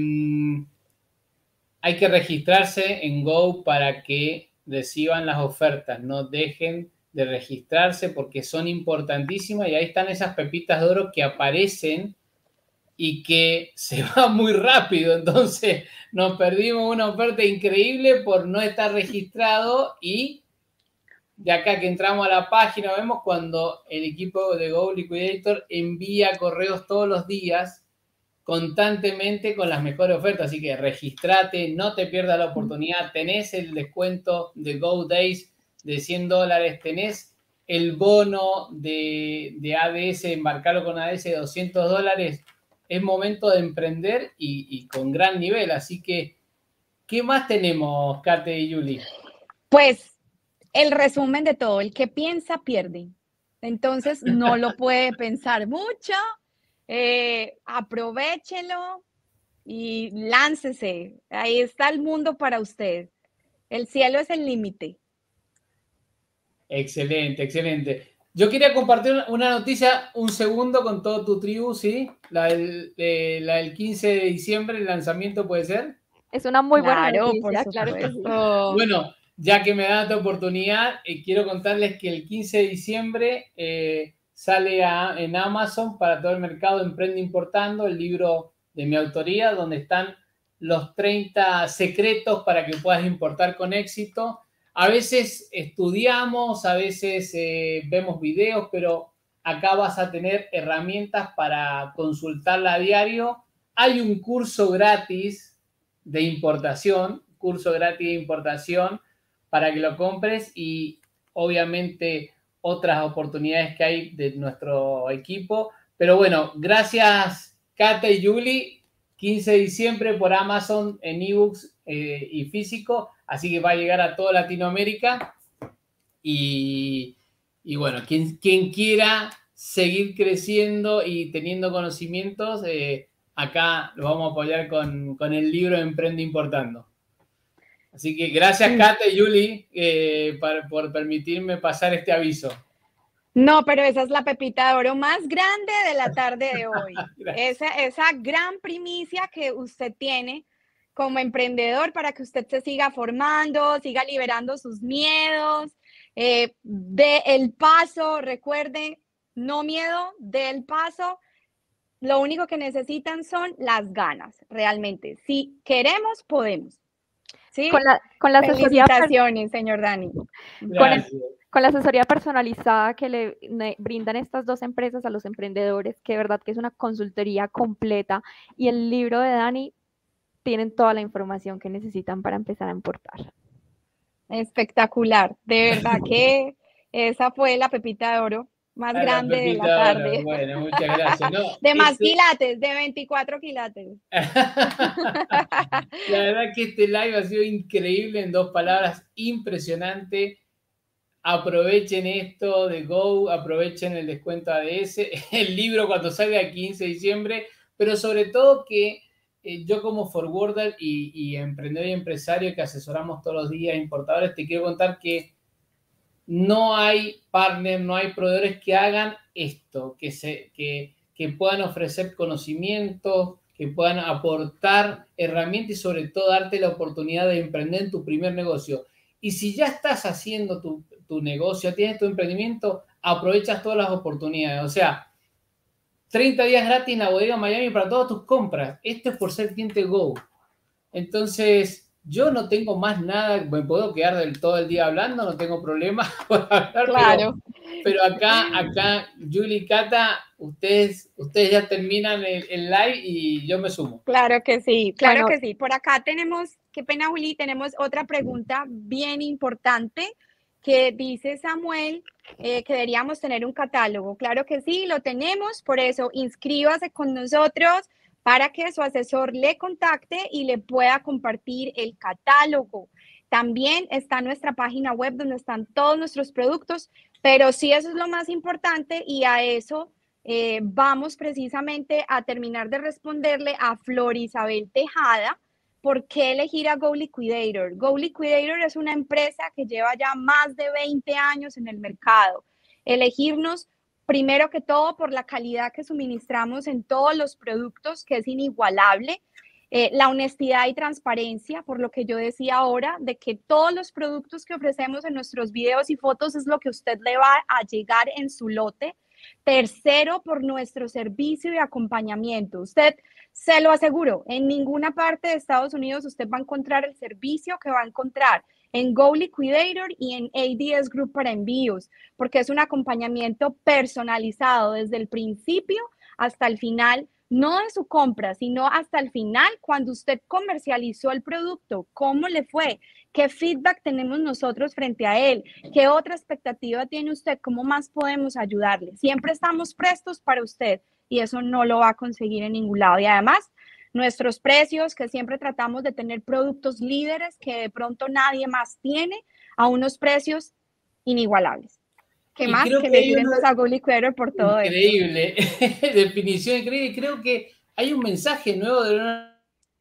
hay que registrarse en Go para que reciban las ofertas, no dejen de registrarse porque son importantísimas y ahí están esas pepitas de oro que aparecen y que se va muy rápido, entonces nos perdimos una oferta increíble por no estar registrado y de acá que entramos a la página vemos cuando el equipo de Go Liquidator envía correos todos los días constantemente con las mejores ofertas, así que registrate, no te pierdas la oportunidad, tenés el descuento de Go Days de cien dólares, tenés el bono de, de A D S, embarcarlo con A D S de doscientos dólares, es momento de emprender y, y con gran nivel. Así que, ¿qué más tenemos, Kate y Julie? Pues el resumen de todo, el que piensa pierde. Entonces no lo puede pensar mucho, eh, aprovéchelo y láncese. Ahí está el mundo para usted. El cielo es el límite. Excelente, excelente. Yo quería compartir una noticia un segundo con todo tu tribu, ¿sí? La del, eh, la del quince de diciembre, el lanzamiento, ¿puede ser? Es una muy buena Claro, noticia, por claro que sí. Bueno, ya que me dan esta oportunidad, eh, quiero contarles que el quince de diciembre eh, sale a, en Amazon para todo el mercado Emprende Importando, el libro de mi autoría, donde están los treinta secretos para que puedas importar con éxito. A veces estudiamos, a veces eh, vemos videos, pero acá vas a tener herramientas para consultarla a diario. Hay un curso gratis de importación, curso gratis de importación para que lo compres y obviamente otras oportunidades que hay de nuestro equipo. Pero bueno, gracias Cata y Julie. quince de diciembre por Amazon en ebooks eh, y físico, así que va a llegar a toda Latinoamérica. Y, y bueno, quien, quien quiera seguir creciendo y teniendo conocimientos, eh, acá lo vamos a apoyar con, con el libro Emprende Importando. Así que gracias, Cata y Julie, eh, por, por permitirme pasar este aviso. No, pero esa es la pepita de oro más grande de la tarde de hoy. esa, esa gran primicia que usted tiene como emprendedor para que usted se siga formando, siga liberando sus miedos, eh, dé el paso, recuerde, no miedo, dé el paso. Lo único que necesitan son las ganas, realmente. Si queremos, podemos. ¿Sí? Con la, con la asesoría. Felicitaciones, señor Dani. Con, con la asesoría personalizada que le brindan estas dos empresas a los emprendedores, que de verdad que es una consultoría completa, y el libro de Dani, tienen toda la información que necesitan para empezar a importar. Espectacular, de verdad que esa fue la pepita de oro más ah, grande la de la tarde. Oro. Bueno, muchas gracias. No, de más este... quilates, de veinticuatro quilates. La verdad que este live ha sido increíble, en dos palabras, impresionante. Aprovechen esto de Go, aprovechen el descuento A D S, el libro cuando salga el quince de diciembre, pero sobre todo que eh, yo como forwarder y, y emprendedor y empresario que asesoramos todos los días, importadores, te quiero contar que no hay partner, no hay proveedores que hagan esto, que, se, que, que puedan ofrecer conocimientos, que puedan aportar herramientas y sobre todo darte la oportunidad de emprender en tu primer negocio. Y si ya estás haciendo tu, tu negocio, tienes tu emprendimiento, aprovechas todas las oportunidades. O sea, treinta días gratis en la bodega Miami para todas tus compras. Esto es por ser cliente Go. Entonces, yo no tengo más nada, me puedo quedar del todo el día hablando, no tengo problema por hablar, claro. pero, pero acá, acá, Julie y Cata, ustedes, ustedes ya terminan el, el live y yo me sumo. Claro que sí, claro Bueno, que sí. Por acá tenemos, qué pena, Juli, tenemos otra pregunta bien importante que dice Samuel eh, que deberíamos tener un catálogo. Claro que sí, lo tenemos, por eso inscríbase con nosotros para que su asesor le contacte y le pueda compartir el catálogo. También está nuestra página web donde están todos nuestros productos, pero sí eso es lo más importante y a eso eh, vamos precisamente a terminar de responderle a Flor Isabel Tejada. ¿Por qué elegir a Go Liquidator? Go Liquidator es una empresa que lleva ya más de veinte años en el mercado. Elegirnos primero que todo por la calidad que suministramos en todos los productos, que es inigualable, eh, la honestidad y transparencia, por lo que yo decía ahora, de que todos los productos que ofrecemos en nuestros videos y fotos es lo que usted le va a llegar en su lote. Tercero, por nuestro servicio y acompañamiento. Usted, se lo aseguro, en ninguna parte de Estados Unidos usted va a encontrar el servicio que va a encontrar en Go Liquidator y en A D S Group para envíos, porque es un acompañamiento personalizado desde el principio hasta el final, no de su compra, sino hasta el final cuando usted comercializó el producto, cómo le fue, qué feedback tenemos nosotros frente a él, qué otra expectativa tiene usted, cómo más podemos ayudarle. Siempre estamos prestos para usted y eso no lo va a conseguir en ningún lado. Y además, nuestros precios, que siempre tratamos de tener productos líderes que de pronto nadie más tiene, a unos precios inigualables. ¿Qué más? Que, que le tiren a Go Liquidator por todo esto. Increíble, definición increíble. Creo que hay un mensaje nuevo de una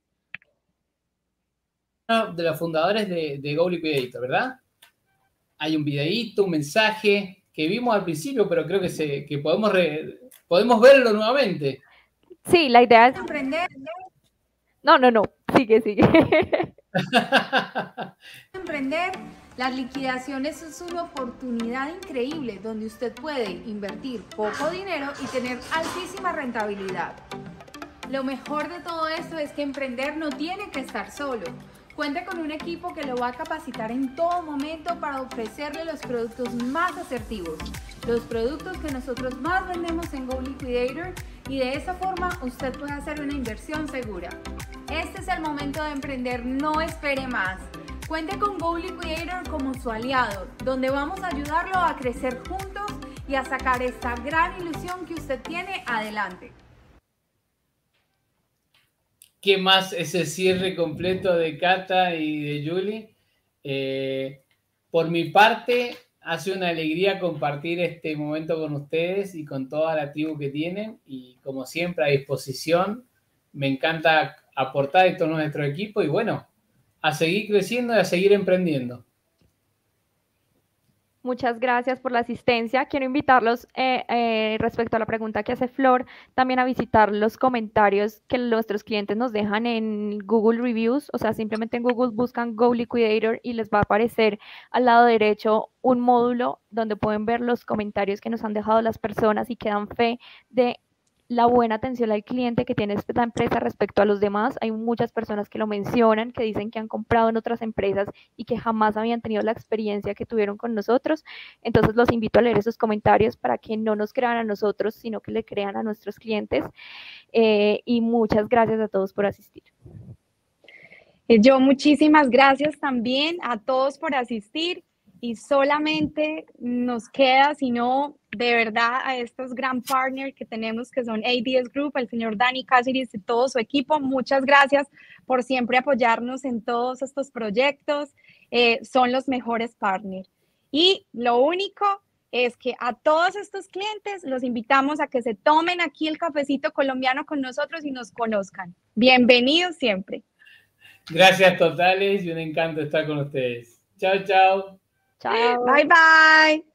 de los fundadores de, de Go Liquidator, ¿verdad? Hay un videíto, un mensaje que vimos al principio, pero creo que, se, que podemos, re, podemos verlo nuevamente. Sí, la idea es... Emprender. No, no, no, sigue, sigue. Emprender, las liquidaciones es una oportunidad increíble donde usted puede invertir poco dinero y tener altísima rentabilidad. Lo mejor de todo esto es que emprender no tiene que estar solo. Cuenta con un equipo que lo va a capacitar en todo momento para ofrecerle los productos más asertivos, los productos que nosotros más vendemos en Go Liquidator, y de esa forma usted puede hacer una inversión segura. Este es el momento de emprender, no espere más. Cuente con Go Liquidator como su aliado, donde vamos a ayudarlo a crecer juntos y a sacar esta gran ilusión que usted tiene adelante. ¿Qué más? Ese cierre completo de Cata y de Julie. Eh, por mi parte, hace una alegría compartir este momento con ustedes y con toda la tribu que tienen, y como siempre a disposición. Me encanta aportar esto a nuestro equipo y bueno, a seguir creciendo y a seguir emprendiendo. Muchas gracias por la asistencia. Quiero invitarlos eh, eh, respecto a la pregunta que hace Flor, también a visitar los comentarios que nuestros clientes nos dejan en Google Reviews. O sea, simplemente en Google buscan Go Liquidator y les va a aparecer al lado derecho un módulo donde pueden ver los comentarios que nos han dejado las personas y que dan fe de la buena atención al cliente que tiene esta empresa respecto a los demás. Hay muchas personas que lo mencionan, que dicen que han comprado en otras empresas y que jamás habían tenido la experiencia que tuvieron con nosotros. Entonces los invito a leer esos comentarios para que no nos crean a nosotros, sino que le crean a nuestros clientes. Eh, y muchas gracias a todos por asistir. Yo muchísimas gracias también a todos por asistir, y solamente nos queda, sino de verdad, a estos gran partners que tenemos, que son A D S Group, el señor Dani Cáceres y todo su equipo. Muchas gracias por siempre apoyarnos en todos estos proyectos. Eh, son los mejores partners. Y lo único es que a todos estos clientes los invitamos a que se tomen aquí el cafecito colombiano con nosotros y nos conozcan. Bienvenidos siempre. Gracias totales y un encanto estar con ustedes. Chao, chao. Chao. Bye, bye.